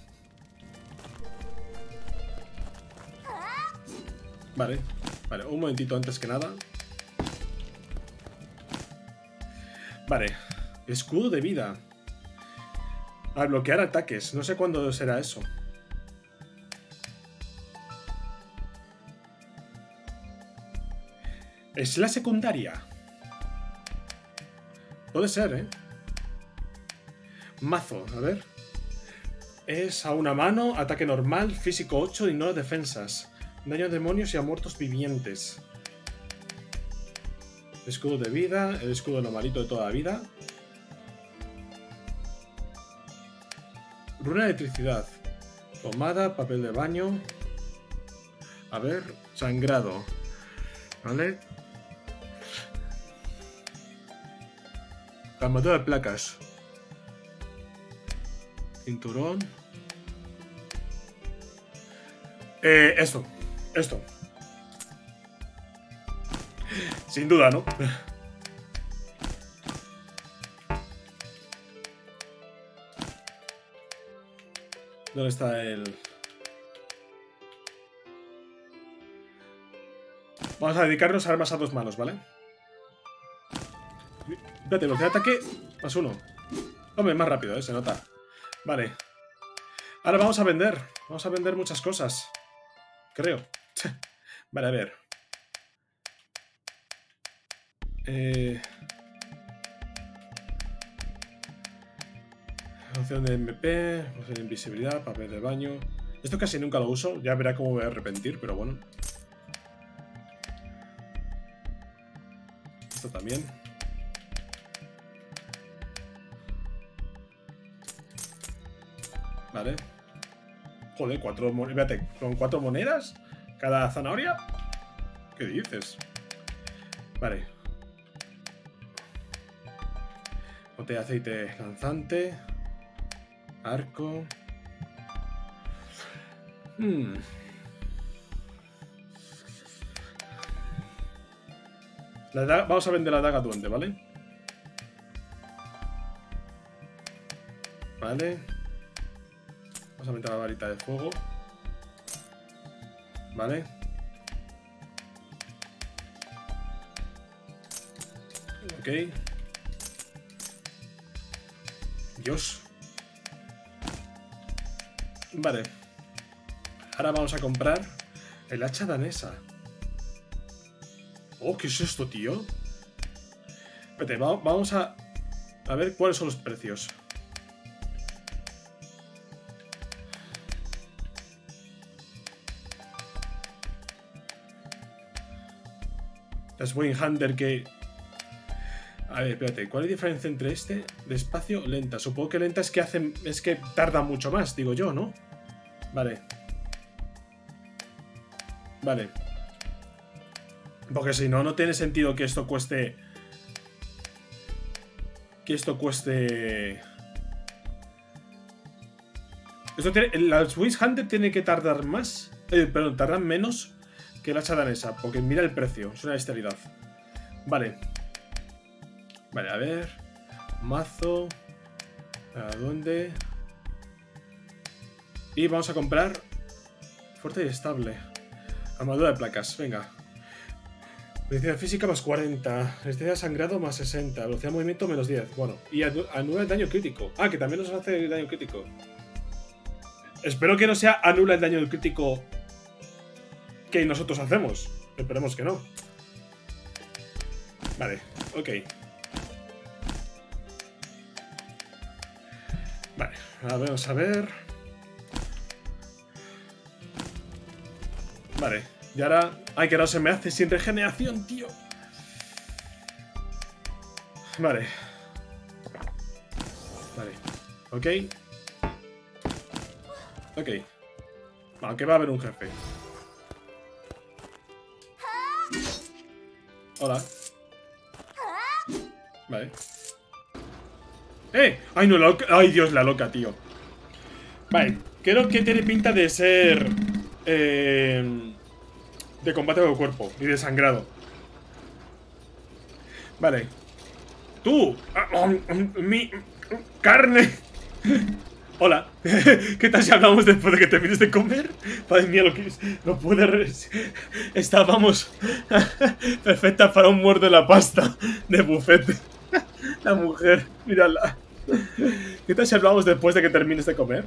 Vale. Vale, un momentito antes que nada. Vale. Escudo de vida. Al bloquear ataques. No sé cuándo será eso. Es la secundaria. Puede ser, ¿eh? Mazo, a ver. Es a una mano, ataque normal, físico ocho, ignora defensas. Daño a demonios y a muertos vivientes. Escudo de vida, el escudo normalito de toda la vida. Runa de electricidad. Pomada, papel de baño. A ver, sangrado. ¿Vale? Armadura de placas. Cinturón. Eh, esto. Esto. Sin duda, ¿no? ¿Dónde está el...? Vamos a dedicarnos a armas a dos manos, ¿vale? Espérate, velocidad de ataque más uno. Hombre, más rápido, ¿eh? Se nota. Vale. Ahora vamos a vender. Vamos a vender muchas cosas. Creo. Vale, a ver. Eh... Opción de M P, opción de invisibilidad, papel de baño. Esto casi nunca lo uso. Ya verá cómo me voy a arrepentir, pero bueno. Esto también. Vale. Joder, cuatro monedas. ¿Con cuatro monedas? ¿Cada zanahoria? ¿Qué dices? Vale. Botella de aceite lanzante. Arco. Hmm. La daga, vamos a vender la daga duende, ¿vale? Vale. Vamos a vender la varita de fuego. Vale. Ok. Dios. Vale. Ahora vamos a comprar el hacha danesa. Oh, ¿qué es esto, tío? Espérate, va, vamos a... A ver cuáles son los precios. Es Windhunter que... A ver, espérate, ¿cuál es la diferencia entre este? Despacio, lenta. Supongo que lenta es que hacen... Es que tarda mucho más, digo yo, ¿no? Vale. Vale. Porque si no, no tiene sentido que esto cueste... Que esto cueste... Esto tiene... La Windhunter tiene que tardar más... Eh, perdón, tardar menos que la hacha danesa. Porque mira el precio, es una bestialidad. Vale. Vale, a ver. Mazo. ¿A dónde? Y vamos a comprar fuerte y estable. Armadura de placas, venga. Velocidad física más cuarenta. Resistencia de sangrado más sesenta. Velocidad de movimiento menos diez. Bueno, y anula el daño crítico. Ah, que también nos hace daño crítico. Espero que no sea anula el daño crítico que nosotros hacemos. Esperemos que no. Vale, ok. Vale, a ver, vamos a ver. Vale, y ahora... Ay, que no se me hace sin regeneración, tío. Vale. Vale, ok. Ok. Aunque va a haber un jefe. Hola. Vale. ¡Eh! ¡Ay, no, la loca! ¡Ay, Dios, la loca, tío! Vale, creo que tiene pinta de ser... Eh, de combate con cuerpo y de sangrado. Vale. ¡Tú! ¡Mi carne! Hola. ¿Qué tal si hablamos después de que termines de comer? Madre mía, lo que es. No puede... Estábamos perfecta para un muerto de la pasta de bufete. La mujer, mírala. ¿Qué tal si hablamos después de que termines de comer?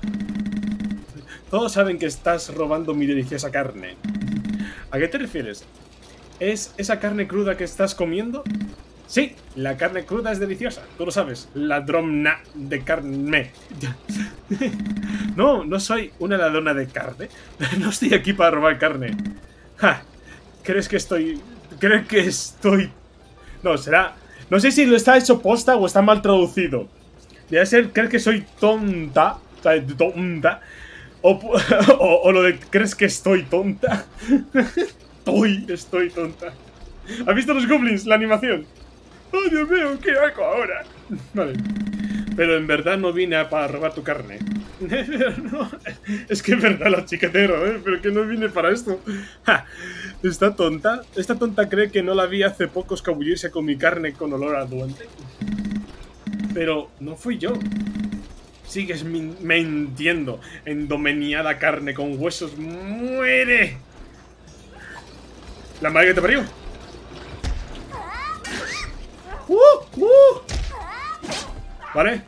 Todos saben que estás robando mi deliciosa carne. ¿A qué te refieres? ¿Es esa carne cruda que estás comiendo? Sí, la carne cruda es deliciosa, tú lo sabes. Ladrona de carne. No, no soy una ladrona de carne. No estoy aquí para robar carne. Ja, ¿crees que estoy... ¿Crees que estoy...? No, será... No sé si lo está hecho posta o está mal traducido. Debe ser, ¿crees que soy tonta? O sea, tonta. O, o, o lo de, ¿crees que estoy tonta? Estoy, estoy tonta. ¿Has visto los goblins? La animación. ¡Oh, Dios mío! ¿Qué hago ahora? Vale. Pero en verdad no vine para robar tu carne. No, es que es verdad, la chicatero, ¿eh? Pero que no vine para esto. Ja, ¿está tonta? ¿Esta tonta cree que no la vi hace poco escabullirse con mi carne con olor a duende? Pero no fui yo. Sigues mintiendo. Endomeniada carne con huesos. ¡Muere! ¿La madre que te parió? ¡Uh! ¡Uh! Vale.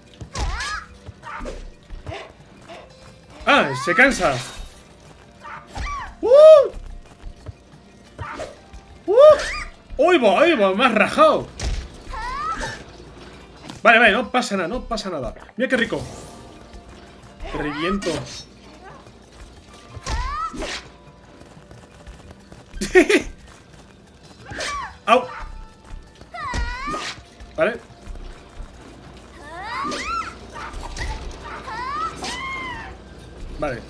¡Ah! ¡Se cansa! ¡Uh! ¡Uh! ¡Uy, va! ¡Uy, va! ¡Me has rajado! Vale, vale, no pasa nada, no pasa nada. Mira qué rico. Te reviento. ¡Au! Vale. Vale.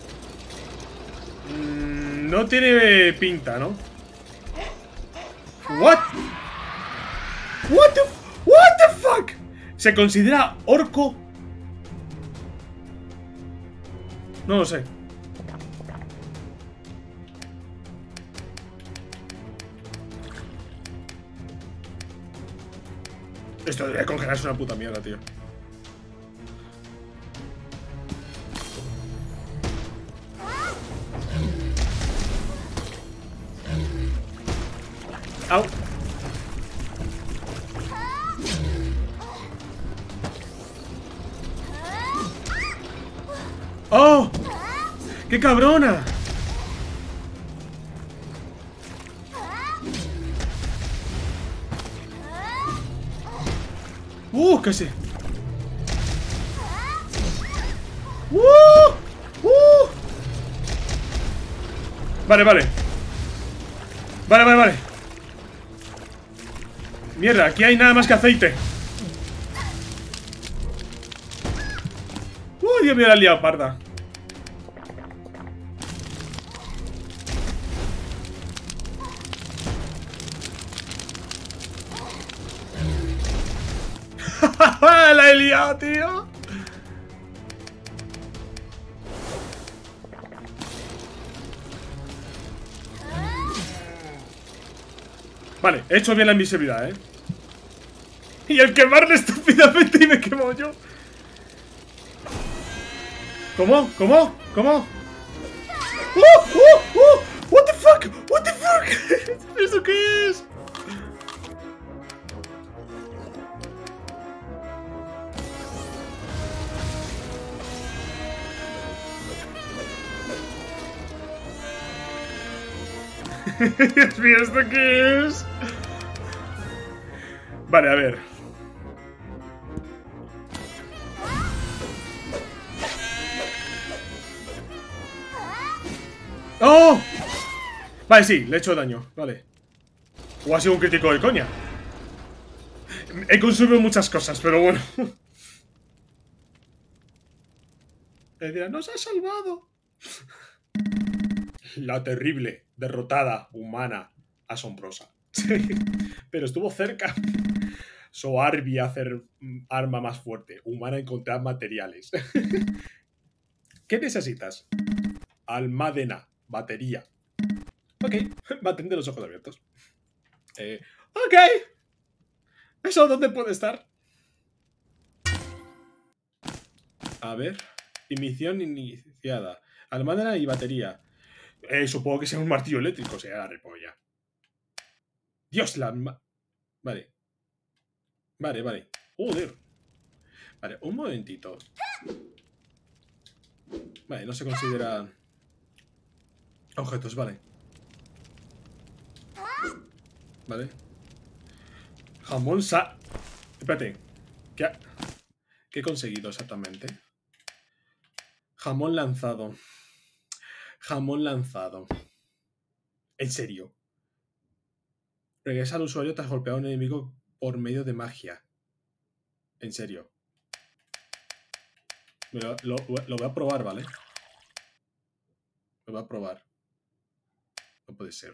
Mm, no tiene pinta, ¿no? What? What the, what the fuck? ¿Se considera orco? No lo sé. Esto de congelar es una puta mierda, tío. Au. ¡Oh! ¡Qué cabrona! ¡Uh! ¡Casi! ¡Uh! ¡Uh! Vale, vale. Vale, vale, vale. Mierda, aquí hay nada más que aceite. ¡Uh! Dios mío, la he liado parda. La he liado, tío. Vale, he hecho bien la invisibilidad, ¿eh? Y el quemarle estúpidamente y me quemo yo. ¿Cómo? ¿Cómo? ¿Cómo? ¡Uh! ¡Uh! ¡Uh! ¿What the fuck? ¿What the fuck? ¿Eso qué es? Dios mío, ¿esto qué es? Vale, a ver. ¡Oh! Vale, sí, le he hecho daño, vale. O ha sido un crítico de coña. He consumido muchas cosas, pero bueno. Le dirá, ¡nos ha salvado! La terrible, derrotada, humana, asombrosa. Pero estuvo cerca. Soarbi hacer arma más fuerte. Humana encontrar materiales. ¿Qué necesitas? Almadena. Batería. Ok. Mantente los ojos abiertos. Eh, ok. ¿Eso dónde puede estar? A ver. Misión iniciada. Almadena y batería. Eh, supongo que sea un martillo eléctrico. Sea la repolla. Dios, la... Vale. Vale, vale. Joder. Vale, un momentito. Vale, no se considera... objetos, vale. Vale. Jamón sa... Espérate. ¿Qué, ha... ¿Qué he conseguido exactamente? Jamón lanzado. Jamón lanzado. ¿En serio? Regresa al usuario tras golpear a un enemigo por medio de magia. En serio. Lo, lo, lo voy a probar, ¿vale? Lo voy a probar. No puede ser.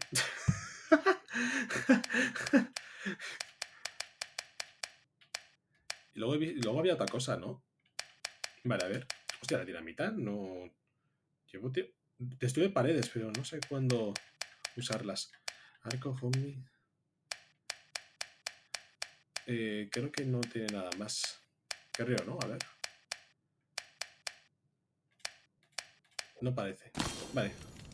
Y luego, luego había otra cosa, ¿no? Vale, a ver. Hostia, la dinamita no... Llevo textura de paredes, pero no sé cuándo usarlas. Arco, zombie... Eh, creo que no tiene nada más. Creo, ¿no? A ver. No parece. Vale.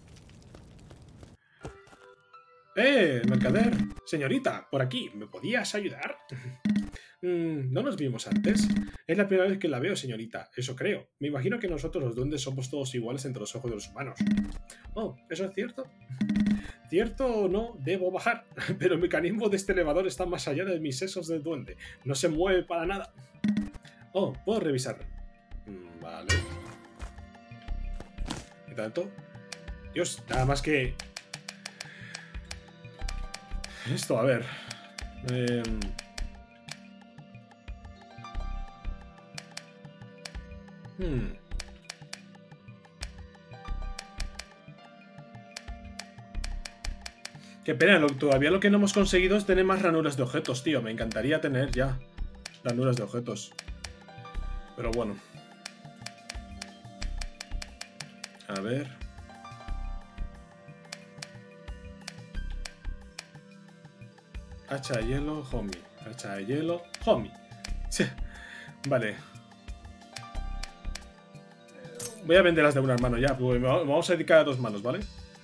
¡Eh! ¡Mercader! Señorita, por aquí. ¿Me podías ayudar? mm, ¿No nos vimos antes? Es la primera vez que la veo, señorita. Eso creo. Me imagino que nosotros los duendes somos todos iguales entre los ojos de los humanos. Oh, ¿eso es cierto? Cierto o no, debo bajar. Pero el mecanismo de este elevador está más allá de mis sesos de duende. No se mueve para nada. Oh, puedo revisar. Mm, vale. ¿Qué tanto? Dios, nada más que... Esto, a ver. Eh... Hmm. Qué pena, lo, todavía lo que no hemos conseguido es tener más ranuras de objetos, tío. Me encantaría tener ya ranuras de objetos. Pero bueno. A ver. Hacha de hielo, homie. Hacha de hielo, homie. Vale. Voy a venderlas de una mano ya. Pues vamos a dedicar a dos manos, ¿vale?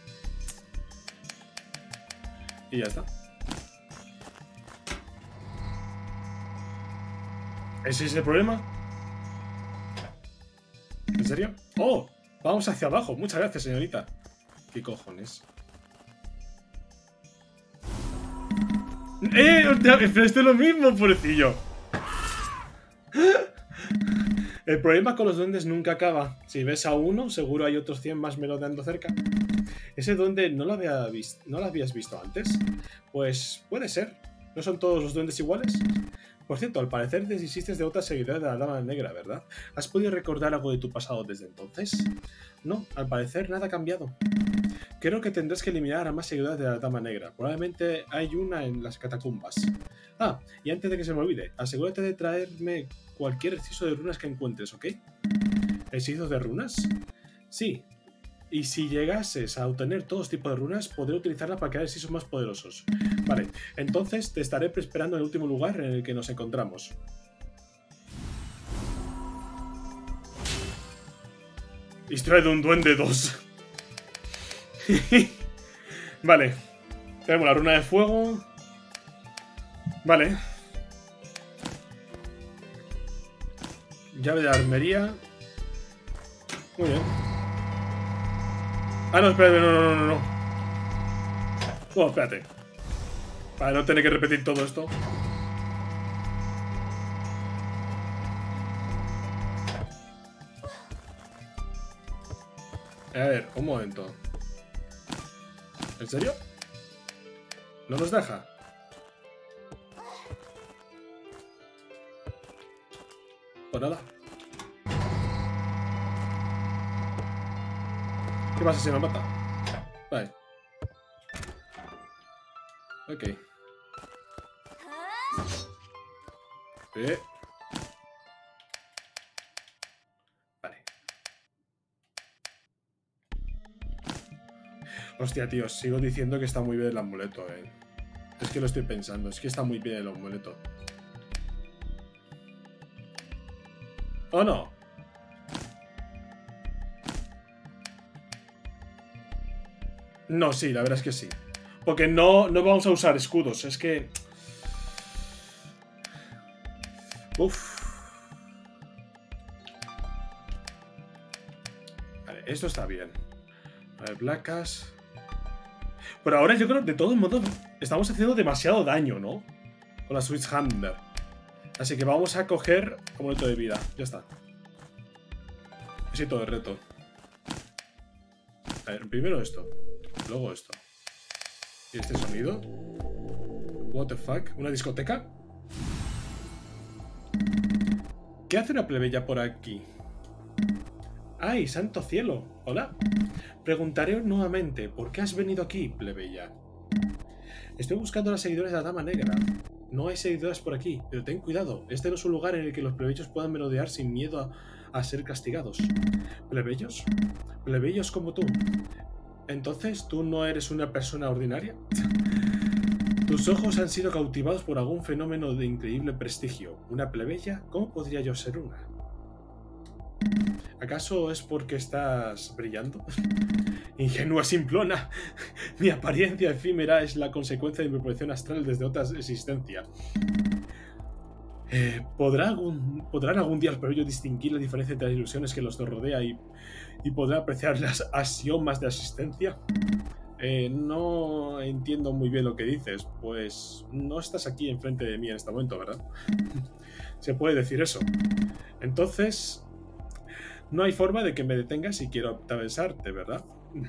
Y ya está. ¿Ese es el problema? ¿En serio? ¡Oh! Vamos hacia abajo. Muchas gracias, señorita. ¿Qué cojones? ¡Eh! Pero esto es lo mismo, pobrecillo. El problema con los duendes nunca acaba. Si ves a uno, seguro hay otros cien más merodeando cerca. ¿Ese duende no lo, había visto, no lo habías visto antes? Pues puede ser. ¿No son todos los duendes iguales? Por cierto, al parecer desististe de otra seguidora de la Dama Negra, ¿verdad? ¿Has podido recordar algo de tu pasado desde entonces? No, al parecer nada ha cambiado. Creo que tendrás que eliminar a más seguidoras de la Dama Negra. Probablemente hay una en las catacumbas. Ah, y antes de que se me olvide, asegúrate de traerme cualquier hechizo de runas que encuentres, ¿ok? ¿Hechizos de runas? Sí. Y si llegases a obtener todos tipos de runas, podré utilizarla para crear hechizos más poderosos. Vale, entonces te estaré esperando en el último lugar en el que nos encontramos. Historia de un duende dos. Vale. Tenemos la runa de fuego. Vale. Llave de armería. Muy bien. Ah, no, espérate, no, no, no, no, no. Oh, espérate. Para no tener que repetir todo esto. A ver, un momento. ¿En serio? ¿No nos deja? Pues nada. ¿Qué pasa si me mata? Vale. Ok. Eh. Vale. Hostia, tío, sigo diciendo que está muy bien el amuleto, eh. Es que lo estoy pensando, es que está muy bien el amuleto. ¿O no? No, sí, la verdad es que sí. Porque no, no vamos a usar escudos, es que... Uf. Vale, esto está bien. A ver, placas. Pero ahora yo creo que de todos modos estamos haciendo demasiado daño, ¿no? Con la Switch Hammer. Así que vamos a coger amuleto de vida. Ya está. Éxito de reto. A ver, primero esto. Luego esto. ¿Y este sonido? What the fuck? ¿Una discoteca? ¿Qué hace una plebeya por aquí? ¡Ay, santo cielo! Hola. Preguntaré nuevamente, ¿por qué has venido aquí, plebeya? Estoy buscando a las seguidoras de la Dama Negra. No hay seguidoras por aquí, pero ten cuidado. Este no es un lugar en el que los plebeyos puedan merodear sin miedo a, a ser castigados. ¿Plebeyos? ¿Plebeyos como tú? ¿Entonces tú no eres una persona ordinaria? Tus ojos han sido cautivados por algún fenómeno de increíble prestigio. ¿Una plebeya? ¿Cómo podría yo ser una? ¿Acaso es porque estás brillando? Ingenua simplona. Mi apariencia efímera es la consecuencia de mi proyección astral desde otra existencia. Eh, ¿podrá algún, ¿Podrán algún día los plebeyos distinguir la diferencia entre las ilusiones que los rodea y, y podrán apreciar las axiomas de existencia? Eh, no entiendo muy bien lo que dices, pues no estás aquí enfrente de mí en este momento, ¿verdad? Se puede decir eso. Entonces, no hay forma de que me detengas si quiero atravesarte, ¿verdad?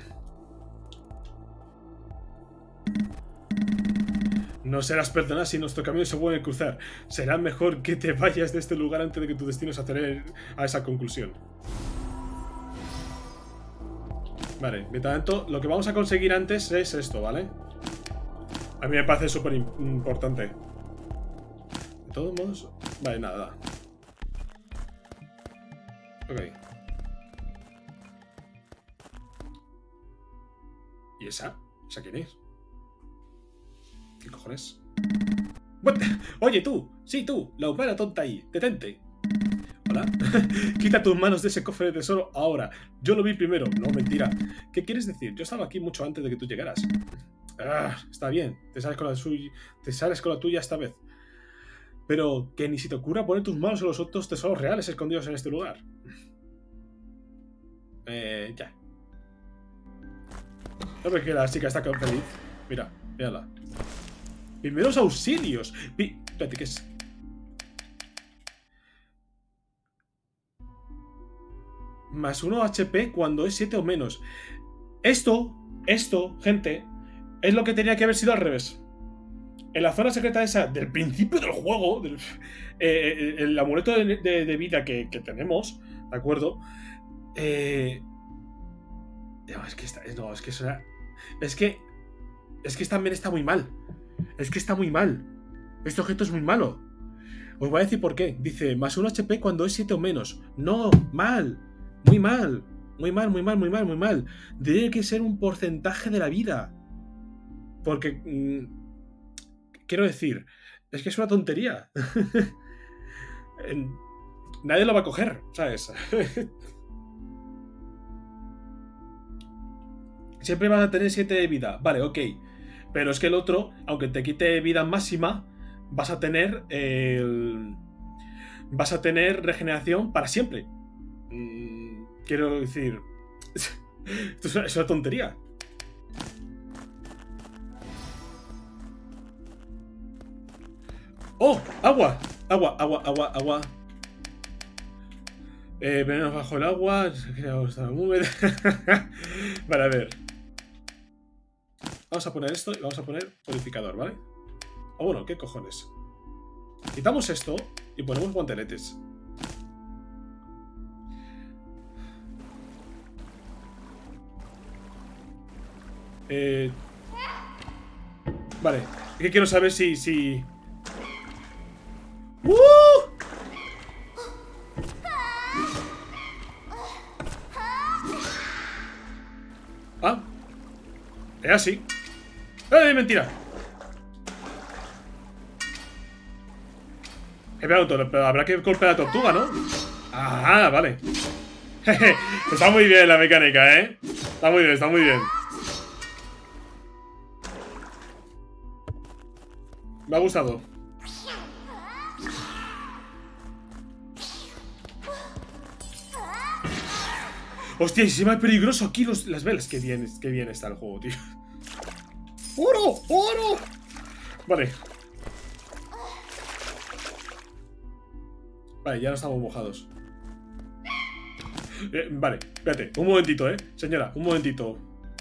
No serás perdonada si nuestro camino se vuelve a cruzar. Será mejor que te vayas de este lugar antes de que tu destino se acelere a esa conclusión. Vale, mientras tanto, lo que vamos a conseguir antes es esto, ¿vale? A mí me parece súper importante. De todos modos... Vale, nada. Ok. ¿Y esa? ¿Esa quién es? ¿Qué cojones? What? Oye, tú. Sí, tú. La humana tonta ahí. Detente. Hola. Quita tus manos de ese cofre de tesoro ahora. Yo lo vi primero. No, mentira. ¿Qué quieres decir? Yo estaba aquí mucho antes de que tú llegaras. Ah, está bien. Te sales con la suya. Te sales con la tuya esta vez. Pero que ni si te ocurra poner tus manos en los otros tesoros reales escondidos en este lugar. Eh, ya. No ves que la chica está feliz. Mira, mírala. Primeros auxilios. Pi Espérate, ¿qué es? Más uno H P cuando es siete o menos. Esto, esto, gente, es lo que tenía que haber sido al revés. En la zona secreta esa del principio del juego, del, eh, el amuleto de, de, de vida que, que tenemos, ¿de acuerdo? Eh, no, es que está, no, es que es una, es que, es que también está muy mal. Es que está muy mal. Este objeto es muy malo. Os voy a decir por qué. Dice, más uno H P cuando es siete o menos. No, mal. Muy mal. Muy mal, muy mal, muy mal, muy mal. Debe que ser un porcentaje de la vida. Porque... Mmm, quiero decir, es que es una tontería. Nadie lo va a coger, ¿sabes? Siempre vas a tener siete de vida. Vale, ok. Pero es que el otro, aunque te quite vida máxima, vas a tener el... vas a tener regeneración para siempre. Mm, quiero decir... Esto es una, es una tontería. ¡Oh! ¡Agua! Agua, agua, agua, agua. Eh, veneno bajo el agua. Vale, a ver. Vamos a poner esto y vamos a poner purificador, ¿vale? O bueno, ¿qué cojones? Quitamos esto y ponemos guanteletes. Eh... Vale, es que quiero saber si... si... ¡Uh! Ah, es así. ¡Eh, mentira! He pegado todo, pero habrá que golpear a la tortuga, ¿no? Ah, vale. Está muy bien la mecánica, ¿eh? Está muy bien, está muy bien. Me ha gustado. Hostia, y se me ha peligroso aquí los, las velas. Qué bien, qué bien está el juego, tío. ¡Oro! ¡Oro! Vale. Vale, ya no estamos mojados. Eh, vale, espérate, un momentito, eh. Señora, un momentito.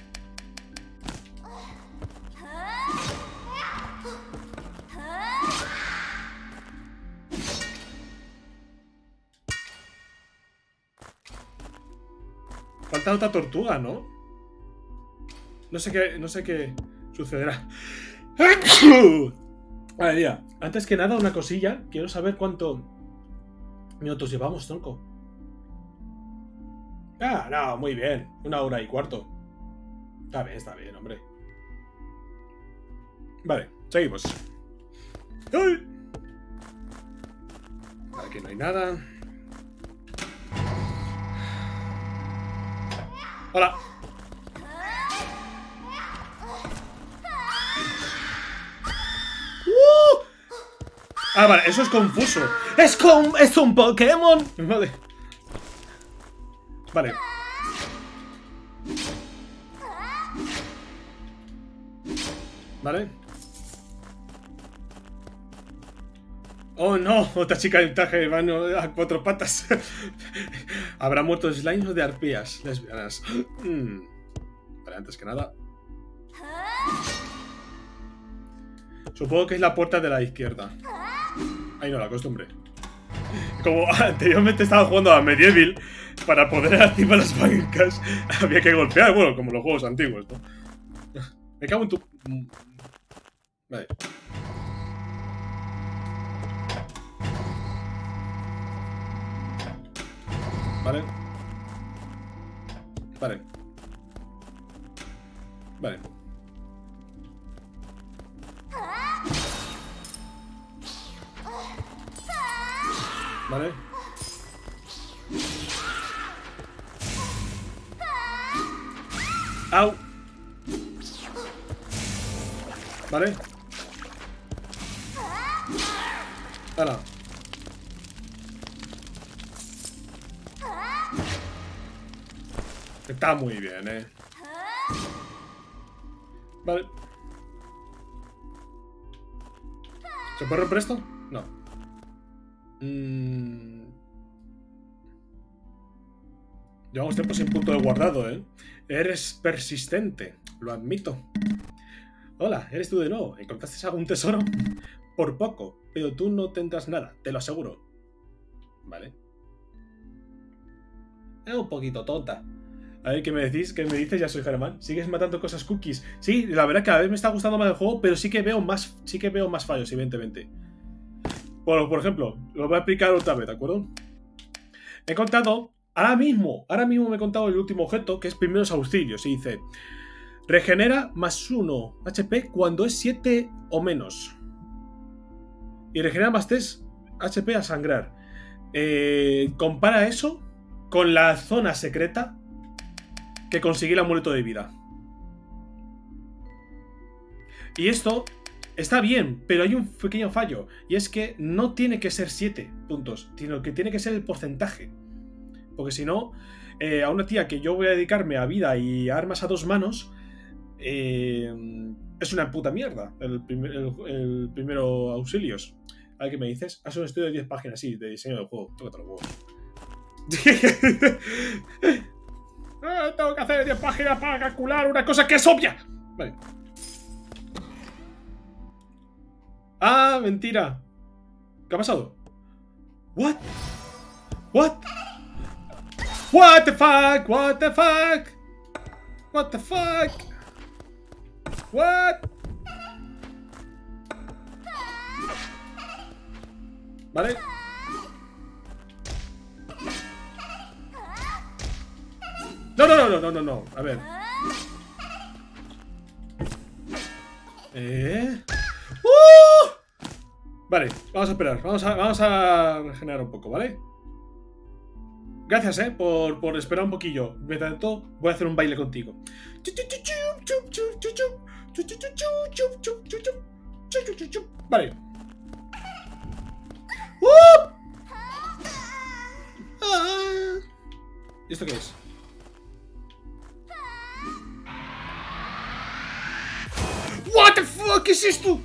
Falta otra tortuga, ¿no? No sé qué, no sé qué sucederá. Vale, mira, antes que nada, una cosilla. Quiero saber cuánto minutos llevamos, tronco. Ah, no, muy bien. Una hora y cuarto. Está bien, está bien, hombre. Vale, seguimos. ¡Ay! Aquí no hay nada. Hola. ¡Uh! Ah, vale, eso es confuso. ¡Es, con, es un Pokémon! Vale. Vale. Vale. Oh no, otra chica de traje de baño a cuatro patas. ¿Habrá muerto slimes o de arpías lesbianas? Mm. Vale, antes que nada. Supongo que es la puerta de la izquierda. Ay no, la costumbre. Como anteriormente estaba jugando a Medieval, para poder activar las palancas había que golpear, bueno, como los juegos antiguos, ¿no? Me cago en tu... Vale. Vale. Vale. Vale. Vale. Au. Vale. Ahora. Está muy bien, eh. Vale. ¿Se puede romper esto? No. Mm. Llevamos tiempo sin punto de guardado, eh. Eres persistente, lo admito. Hola, ¿eres tú de nuevo? ¿Encontraste algún tesoro? Por poco, pero tú no tendrás nada, te lo aseguro. Vale. Es un poquito tonta. A ver, ¿qué me decís? ¿Qué me dices? Ya soy Germán. ¿Sigues matando cosas cookies? Sí, la verdad que cada vez me está gustando más el juego, pero sí que veo más, sí que veo más fallos, evidentemente. Por, por ejemplo, lo voy a explicar otra vez, ¿de acuerdo? He contado, ahora mismo, ahora mismo me he contado el último objeto, que es primeros auxilios, y dice... Regenera más uno H P cuando es siete o menos. Y regenera más tres H P a sangrar. Eh, compara eso con la zona secreta que conseguí el amuleto de vida. Y esto está bien, pero hay un pequeño fallo. Y es que no tiene que ser siete puntos, sino que tiene que ser el porcentaje. Porque si no, eh, a una tía que yo voy a dedicarme a vida y a armas a dos manos... Eh, es una puta mierda el, primer, el, el primero auxilios. A ver qué me dices. Haz un estudio de diez páginas, sí, de diseño del juego. Tócate los huevos. eh, Tengo que hacer diez páginas para calcular una cosa que es obvia. Vale. Ah, mentira. ¿Qué ha pasado? What? What? What the fuck? What the fuck? What the fuck? What? Vale. No, no, no, no, no, no. A ver. Eh. ¡Uh! Vale, vamos a esperar. Vamos a, vamos a regenerar un poco, ¿vale? Gracias, eh, por, por esperar un poquillo. Mientras tanto, voy a hacer un baile contigo. Vale. ¡Uh! Ah. ¿Y esto qué es? ¿qué es esto?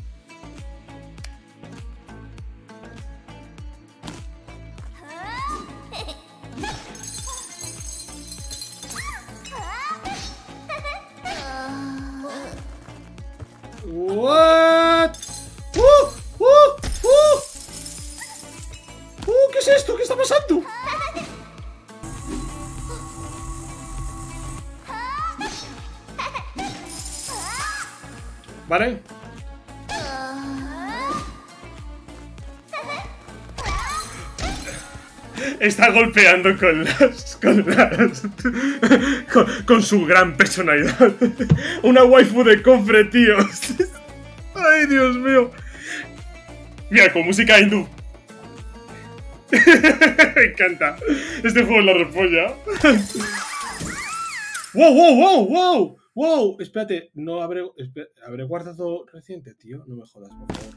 What? ¡Uh! ¡Uh! ¡Uh! ¡Uh! ¿Qué es esto? ¿Qué está pasando? Vale. Está golpeando con las... Con las... Con, con su gran personalidad. Una waifu de cofre, tío. Ay, Dios mío. Mira, con música hindú. Me encanta. Este juego es la repolla. ¡Wow, wow, wow, wow! ¡Wow! Espérate, no habré... Espérate, ¿habré guardado reciente, tío? No me jodas, por favor.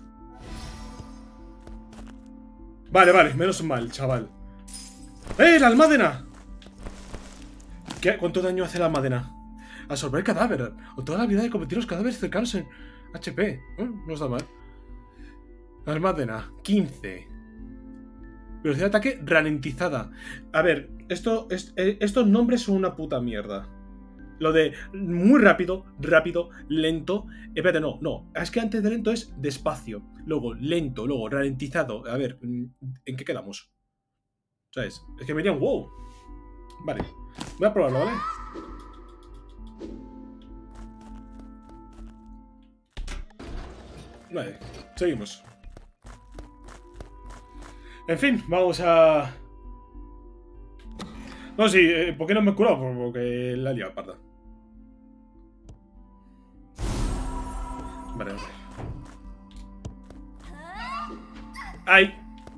Vale, vale, menos mal, chaval. ¡Eh, la almádena! ¿Qué? ¿Cuánto daño hace la almádena? Absorber cadáver. O toda la habilidad de convertir los cadáveres cercanos en H P. ¿Eh? No está mal. Almádena, quince. Velocidad de ataque ralentizada. A ver, esto, es, eh, estos nombres son una puta mierda. Lo de muy rápido, rápido, lento. Espérate, no, no. Es que antes de lento es despacio. Luego lento, luego ralentizado. A ver, ¿en qué quedamos? ¿Sabes? Es que me dirían wow. Vale. Voy a probarlo, ¿vale? Vale, seguimos. En fin, vamos a... No, sí, eh, ¿por qué no me he curado? Porque la he liado, parda. Vale, vale. ¡Ay!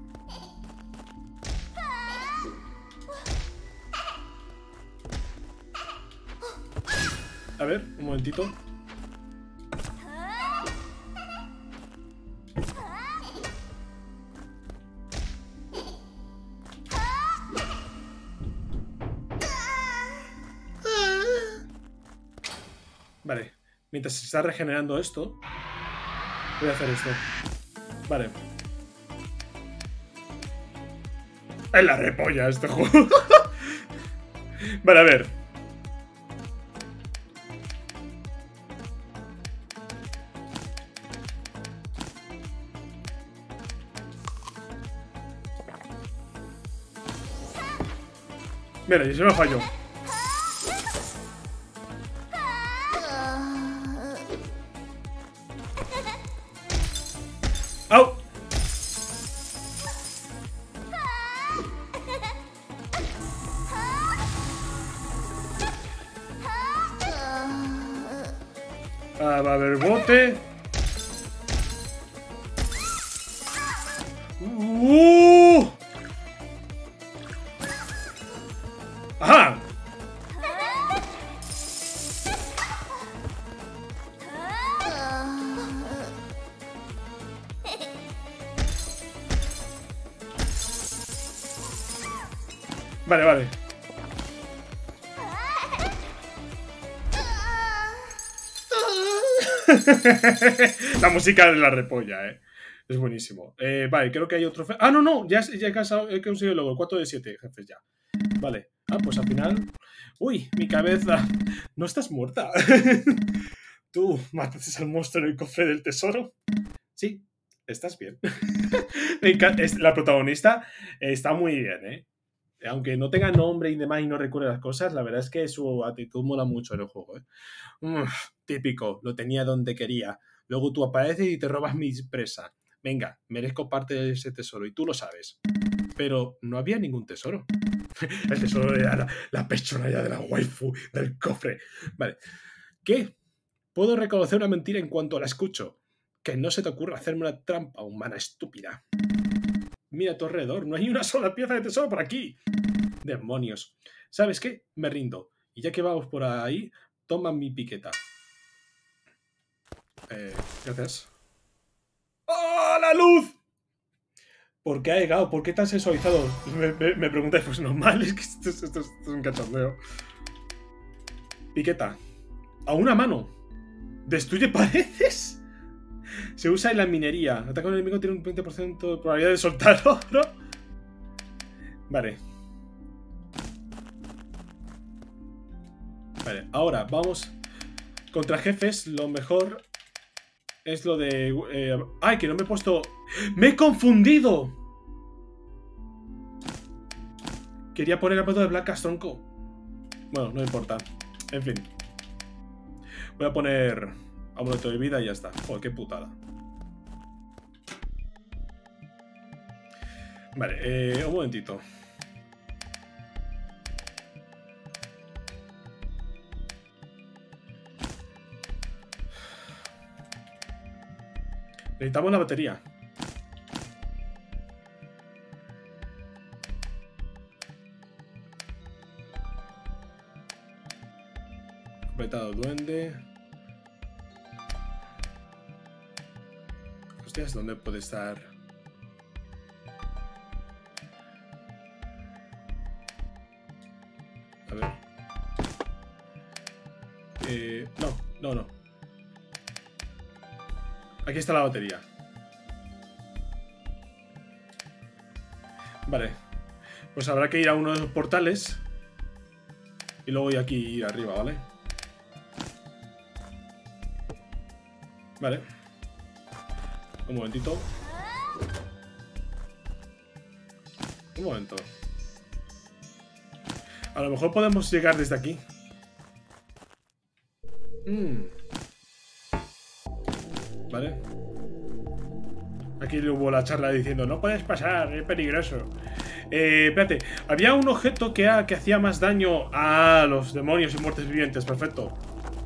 A ver, un momentito. Vale, mientras se está regenerando esto, voy a hacer esto. Vale. Es la repolla este juego. Vale, a ver. Mira, y se me falló. ¡Au! Ah, va a haber bote. ¡Uh! ¡Ajá! Vale, vale. La música de la repolla, eh. Es buenísimo. Eh, vale, creo que hay otro... Ah, no, no. Ya, ya he conseguido luego el cuatro de siete jefes ya. Vale. Ah, pues al final... Uy, mi cabeza. No estás muerta. ¿Tú mataste al monstruo en el cofre del tesoro? Sí, estás bien. La protagonista está muy bien, ¿eh? Aunque no tenga nombre y demás y no recuerde las cosas, la verdad es que su actitud mola mucho en el juego, ¿eh? Uf, típico, lo tenía donde quería. Luego tú apareces y te robas mi presa. Venga, merezco parte de ese tesoro y tú lo sabes. Pero no había ningún tesoro. El tesoro era la, la pechonalla de la waifu del cofre. Vale. ¿Qué? Puedo reconocer una mentira en cuanto la escucho. Que no se te ocurra hacerme una trampa, humana estúpida. Mira a tu alrededor, no hay una sola pieza de tesoro por aquí. Demonios. ¿Sabes qué? Me rindo. Y ya que vamos por ahí, toma mi piqueta. Eh, gracias. ¡Oh, la luz! ¿Por qué ha llegado? ¿Por qué tan sensualizado? Me, me, me preguntáis, pues normal, es que esto, esto, esto, esto es un cachondeo. Piqueta. A una mano. ¿Destruye paredes? Se usa en la minería. Ataca a un enemigo, tiene un veinte por ciento de probabilidad de soltar oro. Vale. Vale, ahora vamos. Contra jefes, lo mejor es lo de... Eh, ¡ay, que no me he puesto! ¡Me he confundido! Quería poner el método de Black Tronco. Bueno, no importa. En fin. Voy a poner amuleto de vida y ya está. Joder, qué putada. Vale, eh, un momentito. Necesitamos la batería. Completado duende. Hostias, ¿dónde puede estar? A ver. Eh, no, no, no. Aquí está la batería. Vale. Pues habrá que ir a uno de los portales. Y luego ir aquí arriba, ¿vale? Vale. Un momentito. Un momento. A lo mejor podemos llegar desde aquí. Mm. Vale. Aquí hubo la charla diciendo: no puedes pasar, es peligroso. Eh, espérate, había un objeto que, ha, que hacía más daño a los demonios y muertes vivientes. Perfecto.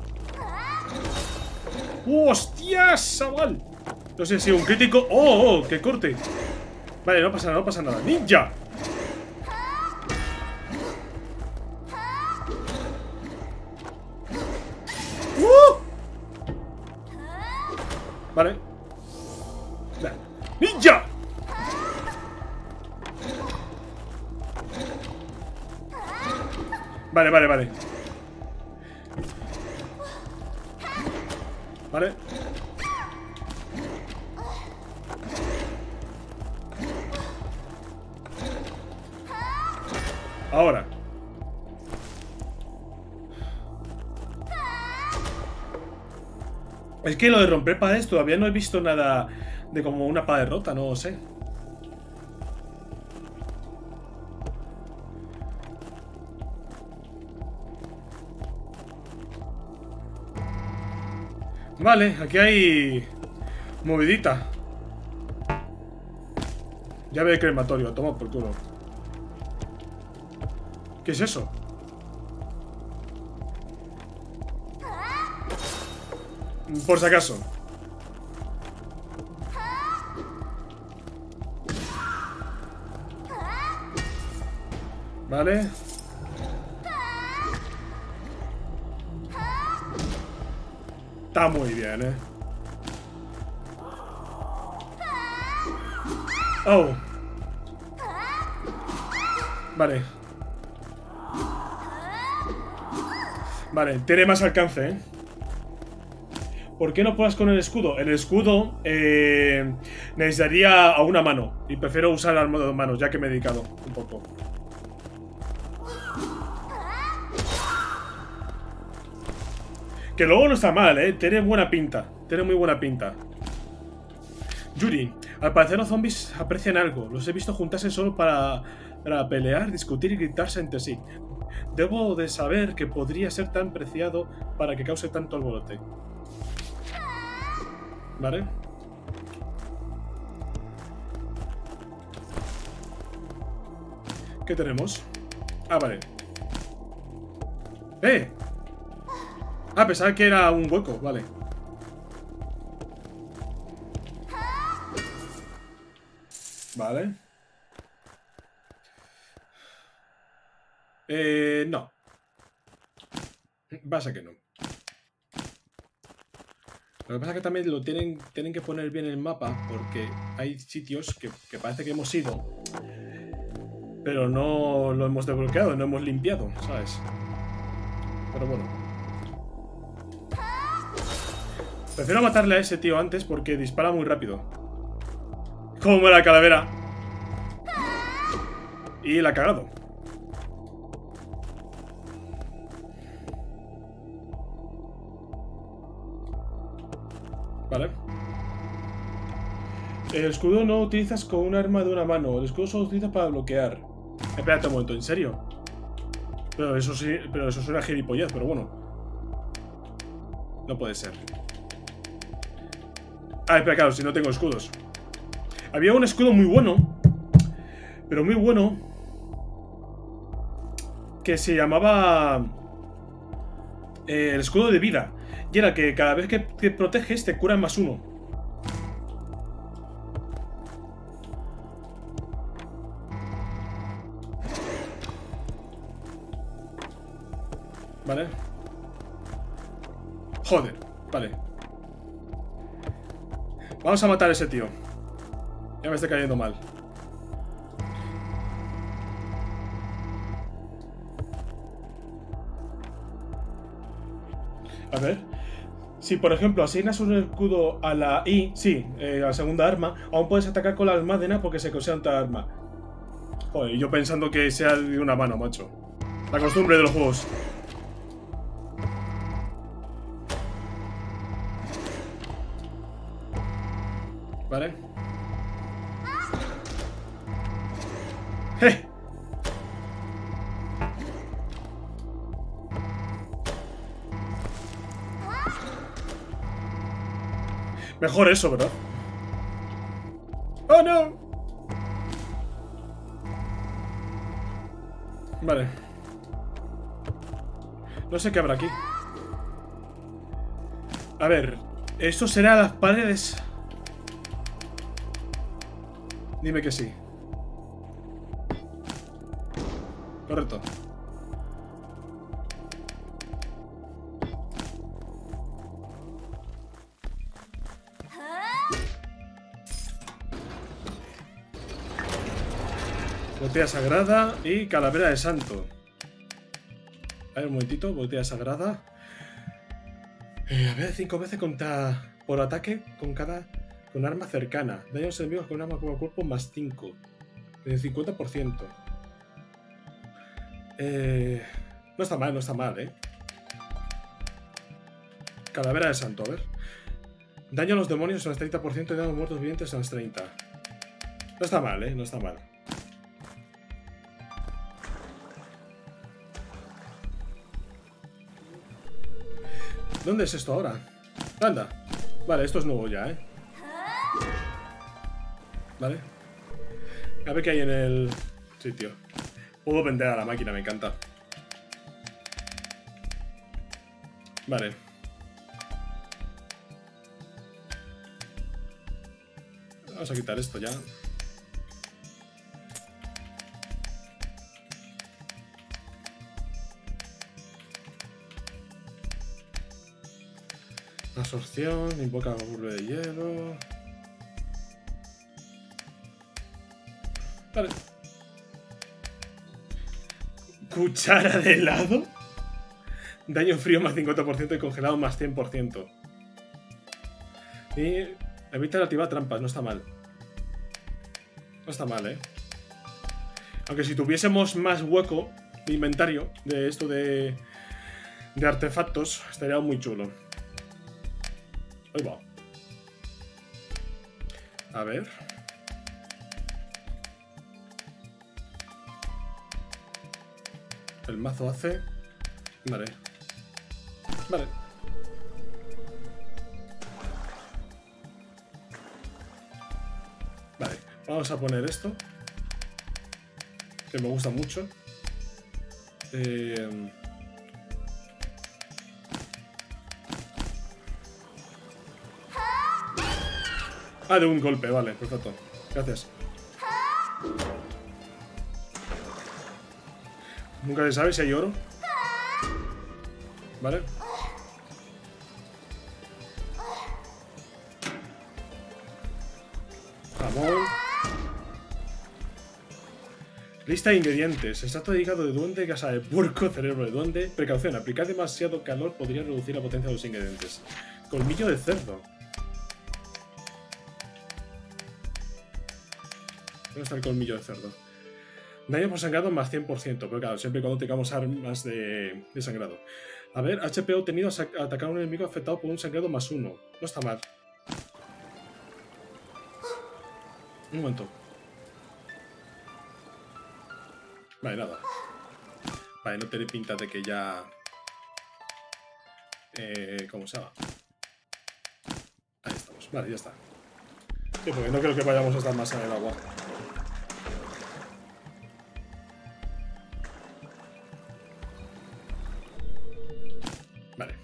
¡Hostias, chaval! No sé si un crítico... ¡Oh, oh! ¡Que corte! Vale, no pasa nada, no pasa nada. ¡Ninja! ¡Uh! Vale. ¡Ninja! Vale, vale, vale. Vale. Ahora. Es que lo de romper paredes todavía no he visto nada de como una pared rota, no sé. Vale, aquí hay movidita. Llave de crematorio, toma por culo. ¿Qué es eso? Por si acaso. Vale. Está muy bien, eh. Oh. Vale. Vale, tiene más alcance, eh. ¿Por qué no puedas con el escudo? El escudo eh, necesitaría a una mano. Y prefiero usar las dos manos, ya que me he dedicado un poco. Que luego no está mal, ¿eh? Tiene buena pinta. Tiene muy buena pinta. Yuri, al parecer los zombies aprecian algo. Los he visto juntarse solo para, para pelear, discutir y gritarse entre sí. Debo de saber que podría ser tan preciado para que cause tanto alborote. Vale. ¿Qué tenemos? Ah, vale. ¡Eh! Ah, pensaba que era un hueco, vale. Vale. Eh, no. Pasa que no. Lo que pasa es que también lo tienen, tienen que poner bien el mapa, porque hay sitios que, que parece que hemos ido, pero no lo hemos desbloqueado, no hemos limpiado, ¿sabes? Pero bueno. Prefiero matarle a ese tío antes porque dispara muy rápido. Como la calavera. Y la ha cagado. Vale. El escudo no utilizas con un arma de una mano. El escudo solo utilizas para bloquear. Espérate un momento, ¿en serio? Pero eso sí, pero eso suena gilipollez, pero bueno. No puede ser. Ah, espera, claro, si no tengo escudos. Había un escudo muy bueno. Pero muy bueno. Que se llamaba... Eh, el escudo de vida. Y era que cada vez que te proteges te curan más uno. Vale. Joder, vale. Vamos a matar a ese tío. Ya me está cayendo mal. A ver. Si por ejemplo asignas un escudo a la I, sí, eh, a la segunda arma, aún puedes atacar con la almádena porque se considera otra arma. Joder, yo pensando que sea de una mano, macho. La costumbre de los juegos. Vale. ¡Eh! Mejor eso, ¿verdad? ¡Oh, no! Vale. No sé qué habrá aquí. A ver. Esto será las paredes. Dime que sí. Correcto. Botella sagrada y calavera de santo. A ver, un momentito. Botella sagrada. Eh, a ver, cinco veces contra por ataque con cada... Con arma cercana. Daño a los enemigos con arma cuerpo a cuerpo más cinco. Del cincuenta por ciento. Eh, no está mal, no está mal, eh. Calavera de santo, a ver. Daño a los demonios a las treinta por ciento y daño a los muertos vivientes a las treinta. No está mal, eh, no está mal. ¿Dónde es esto ahora? Anda. Vale, esto es nuevo ya, eh. Vale. A ver qué hay en el sitio. Puedo vender a la máquina, me encanta. Vale. Vamos a quitar esto ya. Absorción, invoca burbuja de hielo. Vale. Cuchara de helado. Daño frío más cincuenta por ciento y congelado más cien por ciento. Y evita activar trampas, no está mal. No está mal, eh. Aunque si tuviésemos más hueco de inventario de esto de, de artefactos, estaría muy chulo. Ahí va. A ver. El mazo hace... Vale. Vale. Vale. Vamos a poner esto. Que me gusta mucho. Eh... Ah, de un golpe, vale, perfecto. Gracias. Nunca se sabe si hay oro. Vale. Jamón. Lista de ingredientes. Extracto de hígado de duende, grasa de puerco, cerebro de duende. Precaución, aplicar demasiado calor podría reducir la potencia de los ingredientes. Colmillo de cerdo. ¿Dónde está el colmillo de cerdo? Daño por sangrado más cien por ciento. Pero claro, siempre y cuando tengamos armas de, de sangrado. A ver, H P obtenido a atacar a un enemigo afectado por un sangrado más uno. No está mal. Un momento. Vale, nada. Vale, no tiene pinta de que ya... Eh, ¿Cómo se llama? Ahí estamos. Vale, ya está. Sí, porque no creo que vayamos a estar más en el agua. Vale.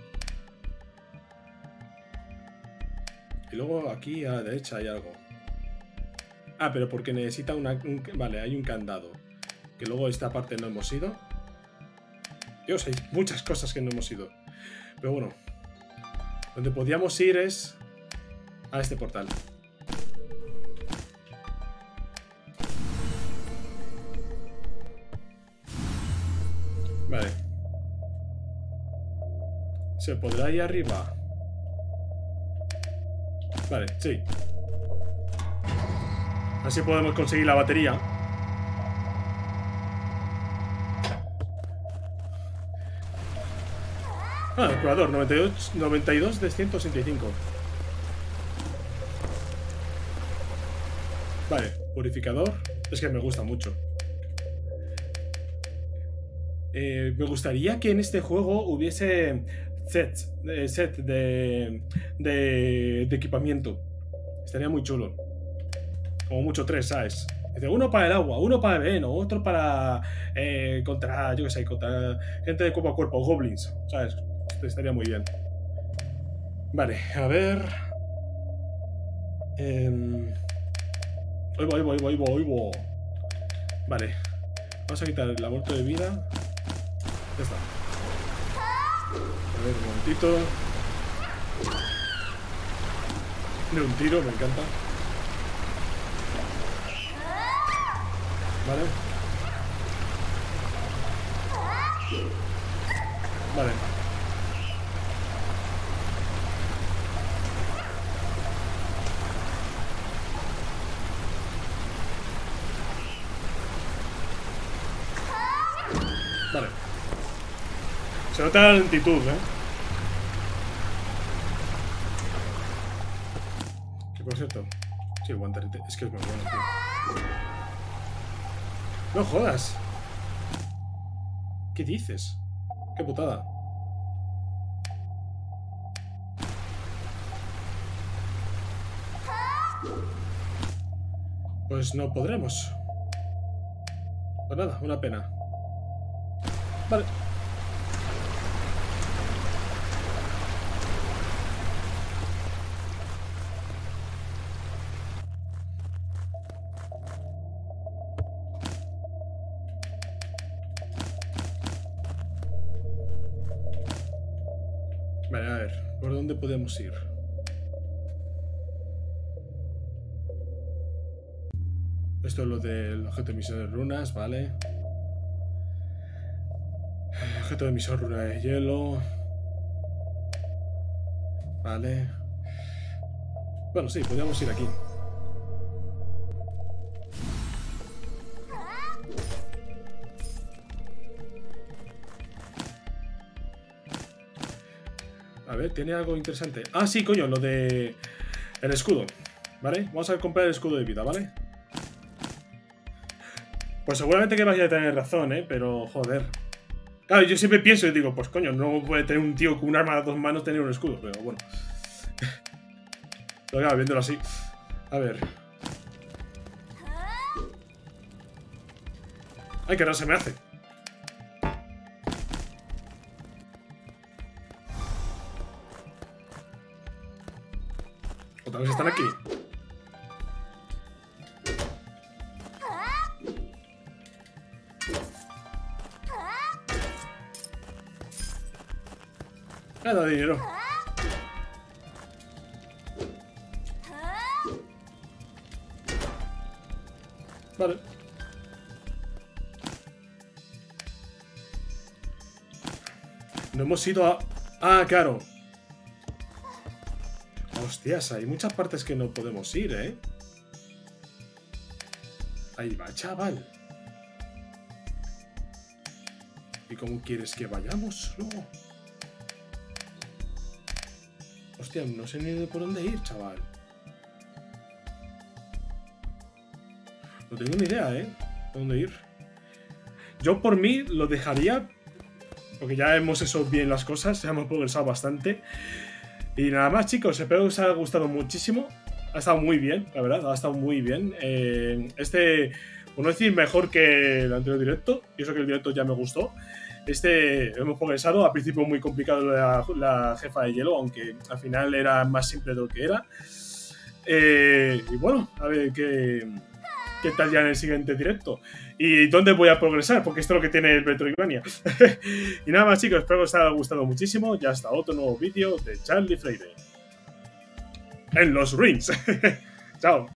Y luego aquí a la derecha hay algo. Ah, pero porque necesita una... Un, vale, hay un candado. Que luego esta parte no hemos ido. Dios, hay muchas cosas que no hemos ido. Pero bueno. Donde podíamos ir es... a este portal. Vale. ¿Se podrá ir arriba? Vale, sí. Así podemos conseguir la batería. Ah, explorador, noventa y dos de ciento sesenta y cinco. Vale, purificador. Es que me gusta mucho. Eh, me gustaría que en este juego hubiese sets, eh, set de, de, de equipamiento. Estaría muy chulo. Como mucho tres, ¿sabes? Dice, uno para el agua, uno para el veneno, otro para... Eh, contra, yo qué sé, contra gente de cuerpo a cuerpo, goblins, ¿sabes? Esto estaría muy bien. Vale, a ver... Eh... Ahí va, ahí va, ahí va, ahí va, ahí va. Vale. Vamos a quitar el aborto de vida. Ya está. A ver, un momentito. De un tiro, me encanta. Vale. Vale. Vale. Se nota la lentitud, ¿eh? Que por cierto... Sí, guantarete. Es que es muy bueno, tío. ¡No jodas! ¿Qué dices? ¡Qué putada! Pues no podremos. Pues nada, una pena. Vale. Vale, a ver, ¿por dónde podemos ir? Esto es lo del objeto de emisión de runas, vale. Objeto de emisión runa de hielo. Vale. Bueno, sí, podríamos ir aquí. A ver, tiene algo interesante. Ah, sí, coño, lo de... el escudo. ¿Vale? Vamos a comprar el escudo de vida, ¿vale? Pues seguramente que vaya a tener razón, ¿eh? Pero, joder. Claro, yo siempre pienso y digo, pues coño, no puede tener un tío con un arma a dos manos tener un escudo, pero bueno. Pero claro, viéndolo así. A ver. Ay, que no se me hace. ¿Otra vez están aquí? Nada de dinero. Vale. No hemos ido a... Ah, claro. Hostias, hay muchas partes que no podemos ir, ¿eh? Ahí va, chaval. ¿Y cómo quieres que vayamos? No. Hostia, no sé ni de por dónde ir, chaval. No tengo ni idea, ¿eh? ¿De dónde ir? Yo por mí lo dejaría, porque ya hemos hecho bien las cosas, ya hemos progresado bastante. Y nada más, chicos, espero que os haya gustado muchísimo. Ha estado muy bien, la verdad, ha estado muy bien. Eh, este, por no decir mejor que el anterior directo, y eso que el directo ya me gustó. Este hemos progresado, al principio muy complicado la, la jefa de hielo, aunque al final era más simple de lo que era. Eh, y bueno, a ver qué, qué tal ya en el siguiente directo. Y dónde voy a progresar, porque esto es lo que tiene el Metroidvania. Y nada más, chicos, espero que os haya gustado muchísimo. Ya hasta otro nuevo vídeo de Charlie Freire en los rings. Chao.